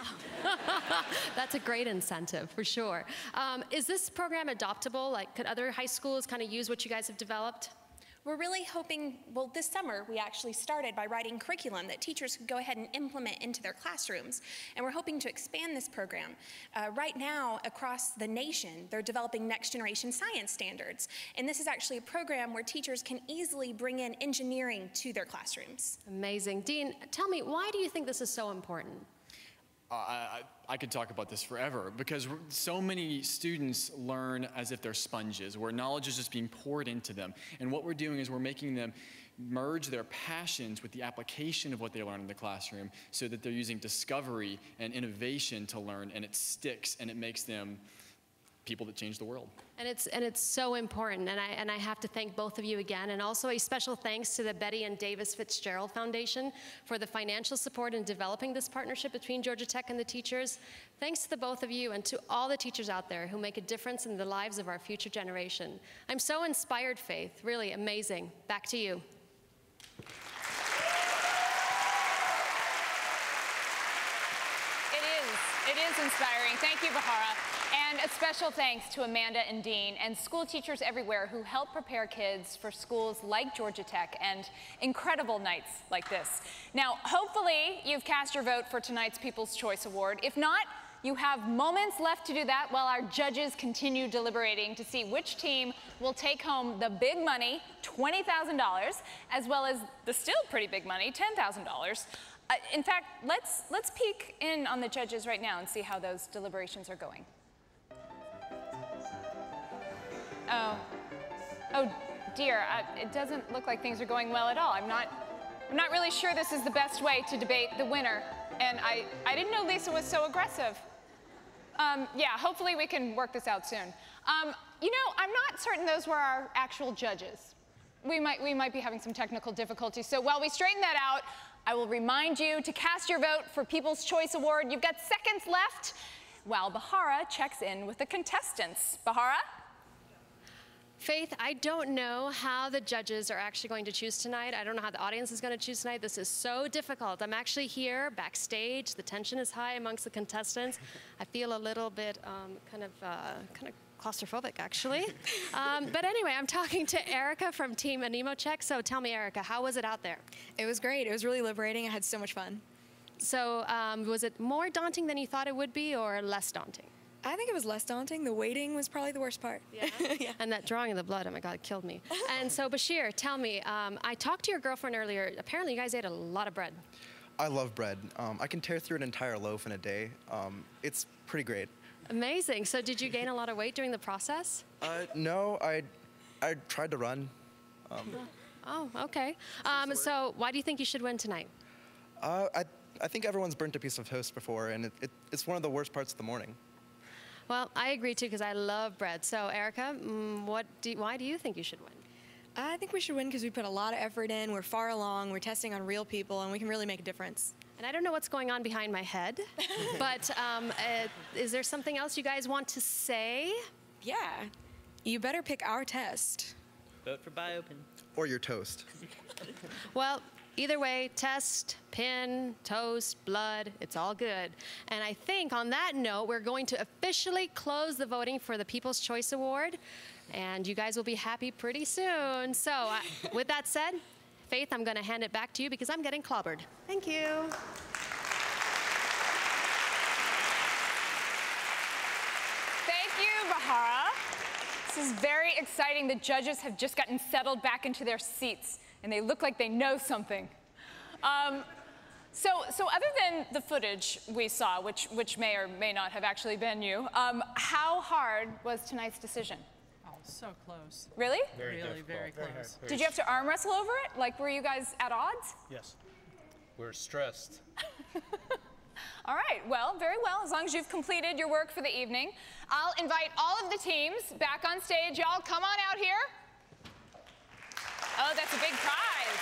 That's a great incentive, for sure. Um, is this program adoptable? Like, could other high schools kind of use what you guys have developed? We're really hoping, well, this summer we actually started by writing curriculum that teachers could go ahead and implement into their classrooms. And we're hoping to expand this program. Uh, right now, across the nation, they're developing next generation science standards. And this is actually a program where teachers can easily bring in engineering to their classrooms. Amazing. Dean, tell me, why do you think this is so important? Uh, I, I could talk about this forever because so many students learn as if they're sponges, where knowledge is just being poured into them. And what we're doing is we're making them merge their passions with the application of what they learn in the classroom so that they're using discovery and innovation to learn, and it sticks and it makes them people that change the world. And it's, and it's so important, and I, and I have to thank both of you again, and also a special thanks to the Betty and Davis Fitzgerald Foundation for the financial support in developing this partnership between Georgia Tech and the teachers. Thanks to the both of you and to all the teachers out there who make a difference in the lives of our future generation. I'm so inspired, Faith, really amazing. Back to you. It is, it is inspiring. Thank you, Bahara. And a special thanks to Amanda and Dean and school teachers everywhere who help prepare kids for schools like Georgia Tech and incredible nights like this. Now, hopefully you've cast your vote for tonight's People's Choice Award. If not, you have moments left to do that while our judges continue deliberating to see which team will take home the big money, twenty thousand dollars, as well as the still pretty big money, ten thousand dollars. Uh, in fact, let's, let's peek in on the judges right now and see how those deliberations are going. Oh, oh dear, uh, it doesn't look like things are going well at all. I'm not, I'm not really sure this is the best way to debate the winner. And I, I didn't know Lisa was so aggressive. Um, yeah, hopefully we can work this out soon. Um, you know, I'm not certain those were our actual judges. We might, we might be having some technical difficulties. So while we straighten that out, I will remind you to cast your vote for People's Choice Award. You've got seconds left while Bahara checks in with the contestants. Bahara? Faith, I don't know how the judges are actually going to choose tonight. I don't know how the audience is going to choose tonight. This is so difficult. I'm actually here backstage. The tension is high amongst the contestants. I feel a little bit um, kind of uh, kind of claustrophobic, actually. um, but anyway, I'm talking to Erica from Team Anemo Check. So tell me, Erica, how was it out there? It was great. It was really liberating. I had so much fun. So um, was it more daunting than you thought it would be, or less daunting? I think it was less daunting. The waiting was probably the worst part. Yeah? Yeah. And that drawing of the blood, oh my God, it killed me. And so Bashir, tell me, um, I talked to your girlfriend earlier. Apparently you guys ate a lot of bread. I love bread. Um, I can tear through an entire loaf in a day. Um, it's pretty great. Amazing. So did you gain a lot of weight during the process? Uh, no, I, I tried to run. Um, Oh, okay. Um, so why do you think you should win tonight? uh, I, I think everyone's burnt a piece of toast before, and it, it, it's one of the worst parts of the morning. Well, I agree too, because I love bread. So Erica, mm, what do, why do you think you should win? I think we should win because we put a lot of effort in. We're far along. We're testing on real people, and we can really make a difference. And I don't know what's going on behind my head, but um, uh, is there something else you guys want to say? Yeah. You better pick our test. Vote for BioPin. Or your toast. Well, either way, test, pin, toast, blood, it's all good. And I think on that note, we're going to officially close the voting for the People's Choice Award. And you guys will be happy pretty soon. So uh, with that said, Faith, I'm going to hand it back to you because I'm getting clobbered. Thank you. Thank you, Bahara. This is very exciting. The judges have just gotten settled back into their seats, and they look like they know something. Um, so, so other than the footage we saw, which, which may or may not have actually been you, um, how hard was tonight's decision? Oh, so close. Really? Very really, very close. Very hard, very Did you have to arm wrestle over it? Like, were you guys at odds? Yes. We're stressed. All right, well, very well, as long as you've completed your work for the evening. I'll invite all of the teams back on stage. Y'all come on out here. Oh, that's a big prize.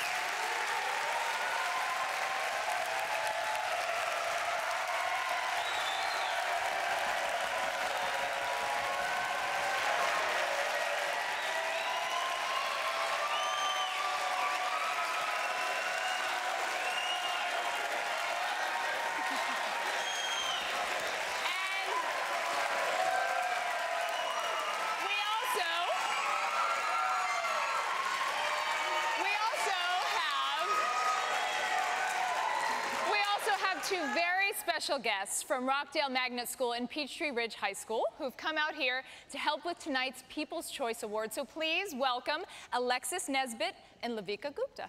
Two very special guests from Rockdale Magnet School and Peachtree Ridge High School who've come out here to help with tonight's People's Choice Award. So please welcome Alexis Nesbitt and Lavika Gupta.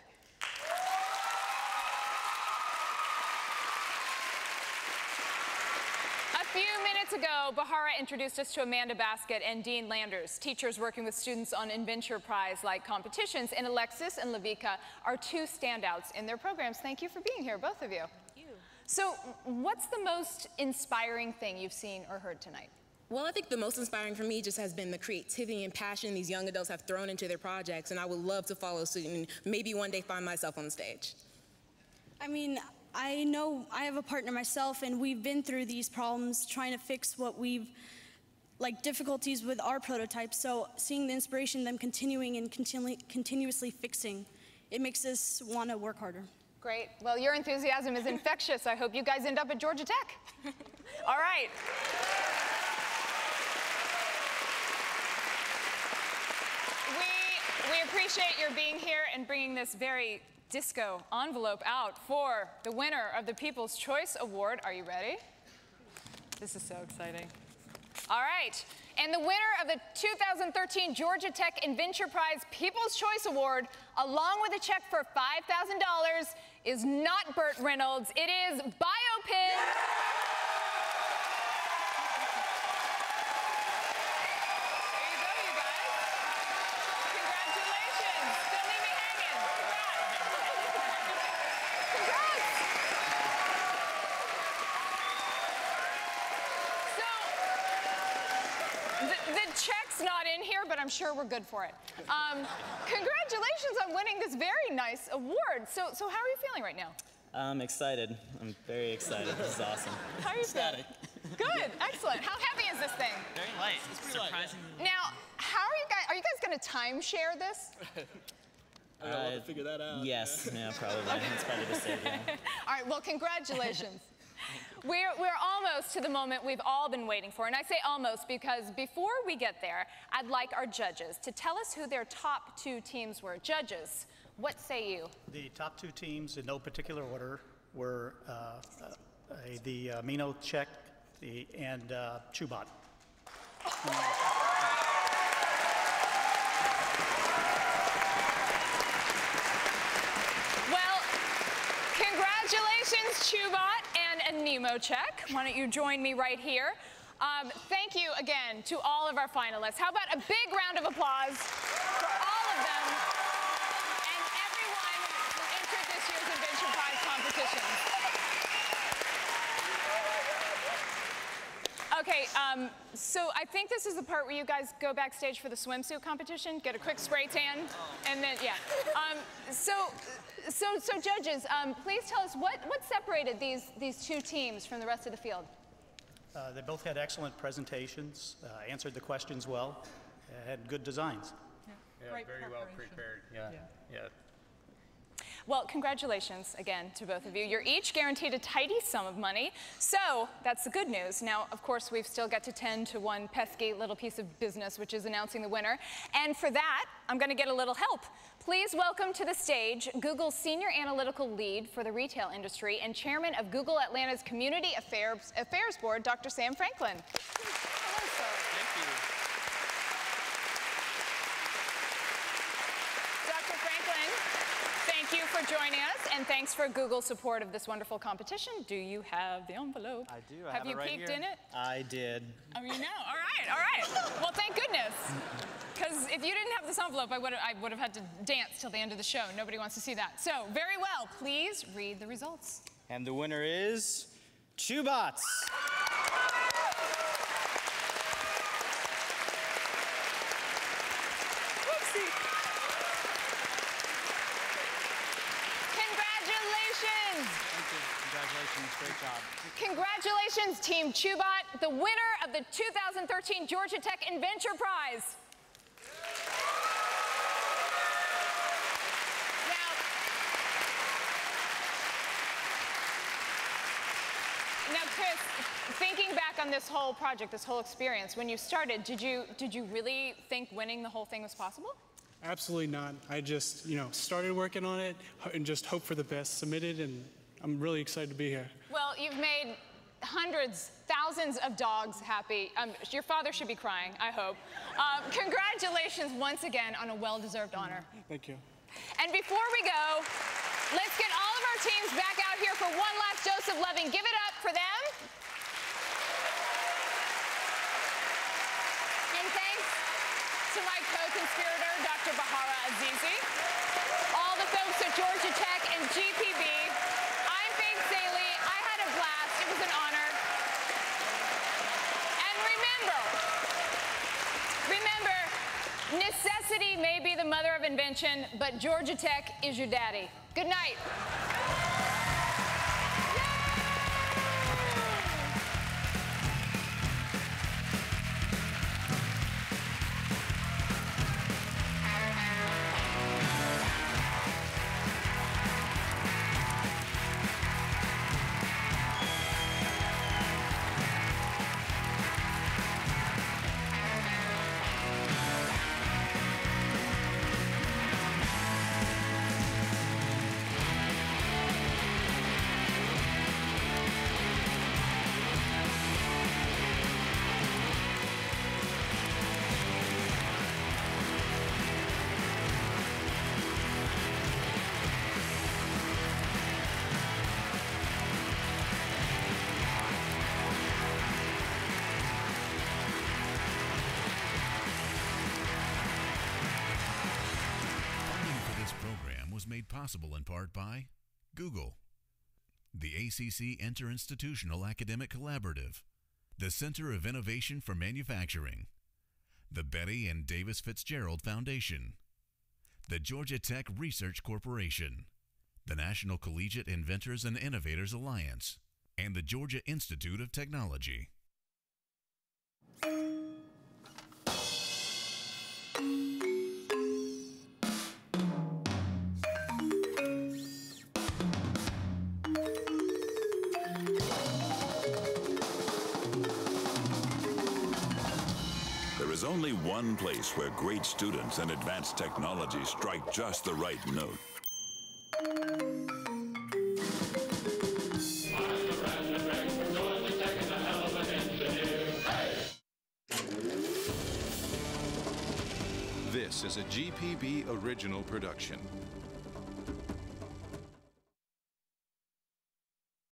A few minutes ago, Bahara introduced us to Amanda Baskett and Dean Landers, teachers working with students on Inventure Prize-like competitions, and Alexis and Lavika are two standouts in their programs. Thank you for being here, both of you. So what's the most inspiring thing you've seen or heard tonight? Well, I think the most inspiring for me just has been the creativity and passion these young adults have thrown into their projects, and I would love to follow suit and maybe one day find myself on the stage. I mean, I know I have a partner myself, and we've been through these problems trying to fix what we've, like difficulties with our prototypes, so seeing the inspiration, them continuing and continu continuously fixing, it makes us want to work harder. Great. Well, your enthusiasm is infectious. I hope you guys end up at Georgia Tech. All right. We, we appreciate your being here and bringing this very disco envelope out for the winner of the People's Choice Award. Are you ready? This is so exciting. All right. And the winner of the two thousand thirteen Georgia Tech Inventure Prize People's Choice Award, along with a check for five thousand dollars, is not Burt Reynolds. It is BioPin. There you go, you guys. Congratulations. Don't leave me hanging. Congrats. Congrats. So, the, the check's not in here, but I'm sure we're good for it. Um, congratulations on winning this very nice award. So, so how are you feeling right now? I'm excited. I'm very excited. This is awesome. How are you feeling? Good, excellent. How heavy is this thing? Very light. It's surprising. Now, how are you guys, are you guys going to timeshare this? I don't want to figure that out. Yes, yeah, probably. It's better to say that. All right, well, congratulations. We're, we're almost to the moment we've all been waiting for, and I say almost because before we get there, I'd like our judges to tell us who their top two teams were. Judges, what say you? The top two teams, in no particular order, were uh, uh, the uh, Mino Czech the, and uh, Chubot. Well, congratulations, Chubot and Nemocek. Why don't you join me right here? Um, thank you again to all of our finalists. How about a big round of applause for all of them and everyone who entered this year's Inventure Prize competition. Okay, um, so I think this is the part where you guys go backstage for the swimsuit competition, get a quick spray tan, and then, yeah. Um, so, so, so judges, um, please tell us what, what separated these, these two teams from the rest of the field? Uh, they both had excellent presentations, uh, answered the questions well, uh, had good designs. Yeah, yeah very well prepared. Yeah, yeah. yeah. Well, congratulations again to both of you. You're each guaranteed a tidy sum of money, so that's the good news. Now, of course, we've still got to tend to one pesky little piece of business, which is announcing the winner. And for that, I'm going to get a little help. Please welcome to the stage Google's Senior Analytical Lead for the retail industry and Chairman of Google Atlanta's Community Affairs, Affairs Board, Doctor Sam Franklin. Hello, sir. Thank you. Doctor Franklin, thank you for joining us, and thanks for Google's support of this wonderful competition. Do you have the envelope? I do. I have have you it right peeked here. in it? I did. Oh, you know. All right, all right. Well, thank goodness. Because if you didn't have this envelope, I would have I would have had to dance till the end of the show. Nobody wants to see that. So, very well. Please read the results. And the winner is Chubots. Whoopsie. Congratulations. Thank you. Congratulations. Great job. Congratulations, Team Chubot, the winner of the two thousand thirteen Georgia Tech Inventure Prize. Now, Chris, thinking back on this whole project, this whole experience, when you started, did you, did you really think winning the whole thing was possible? Absolutely not. I just, you know, started working on it and just hoped for the best, submitted, and I'm really excited to be here. Well, you've made hundreds, thousands of dogs happy. Um, your father should be crying, I hope. Um, congratulations once again on a well-deserved honor. Thank you. And before we go, let's get all of our teams back out here for one last dose of loving. Give it up for them. And thanks to my co-conspirator, Doctor Bahara Azizi, all the folks at Georgia Tech and G P B. I'm Faith Saley. I had a blast. It was an honor. And remember, remember, necessity may be the mother of invention, but Georgia Tech is your daddy. Good night. Made possible in part by Google, the A C C Interinstitutional Academic Collaborative, the Center of Innovation for Manufacturing, the Betty and Davis Fitzgerald Foundation, the Georgia Tech Research Corporation, the National Collegiate Inventors and Innovators Alliance, and the Georgia Institute of Technology. There is only one place where great students and advanced technology strike just the right note. This is a G P B original production.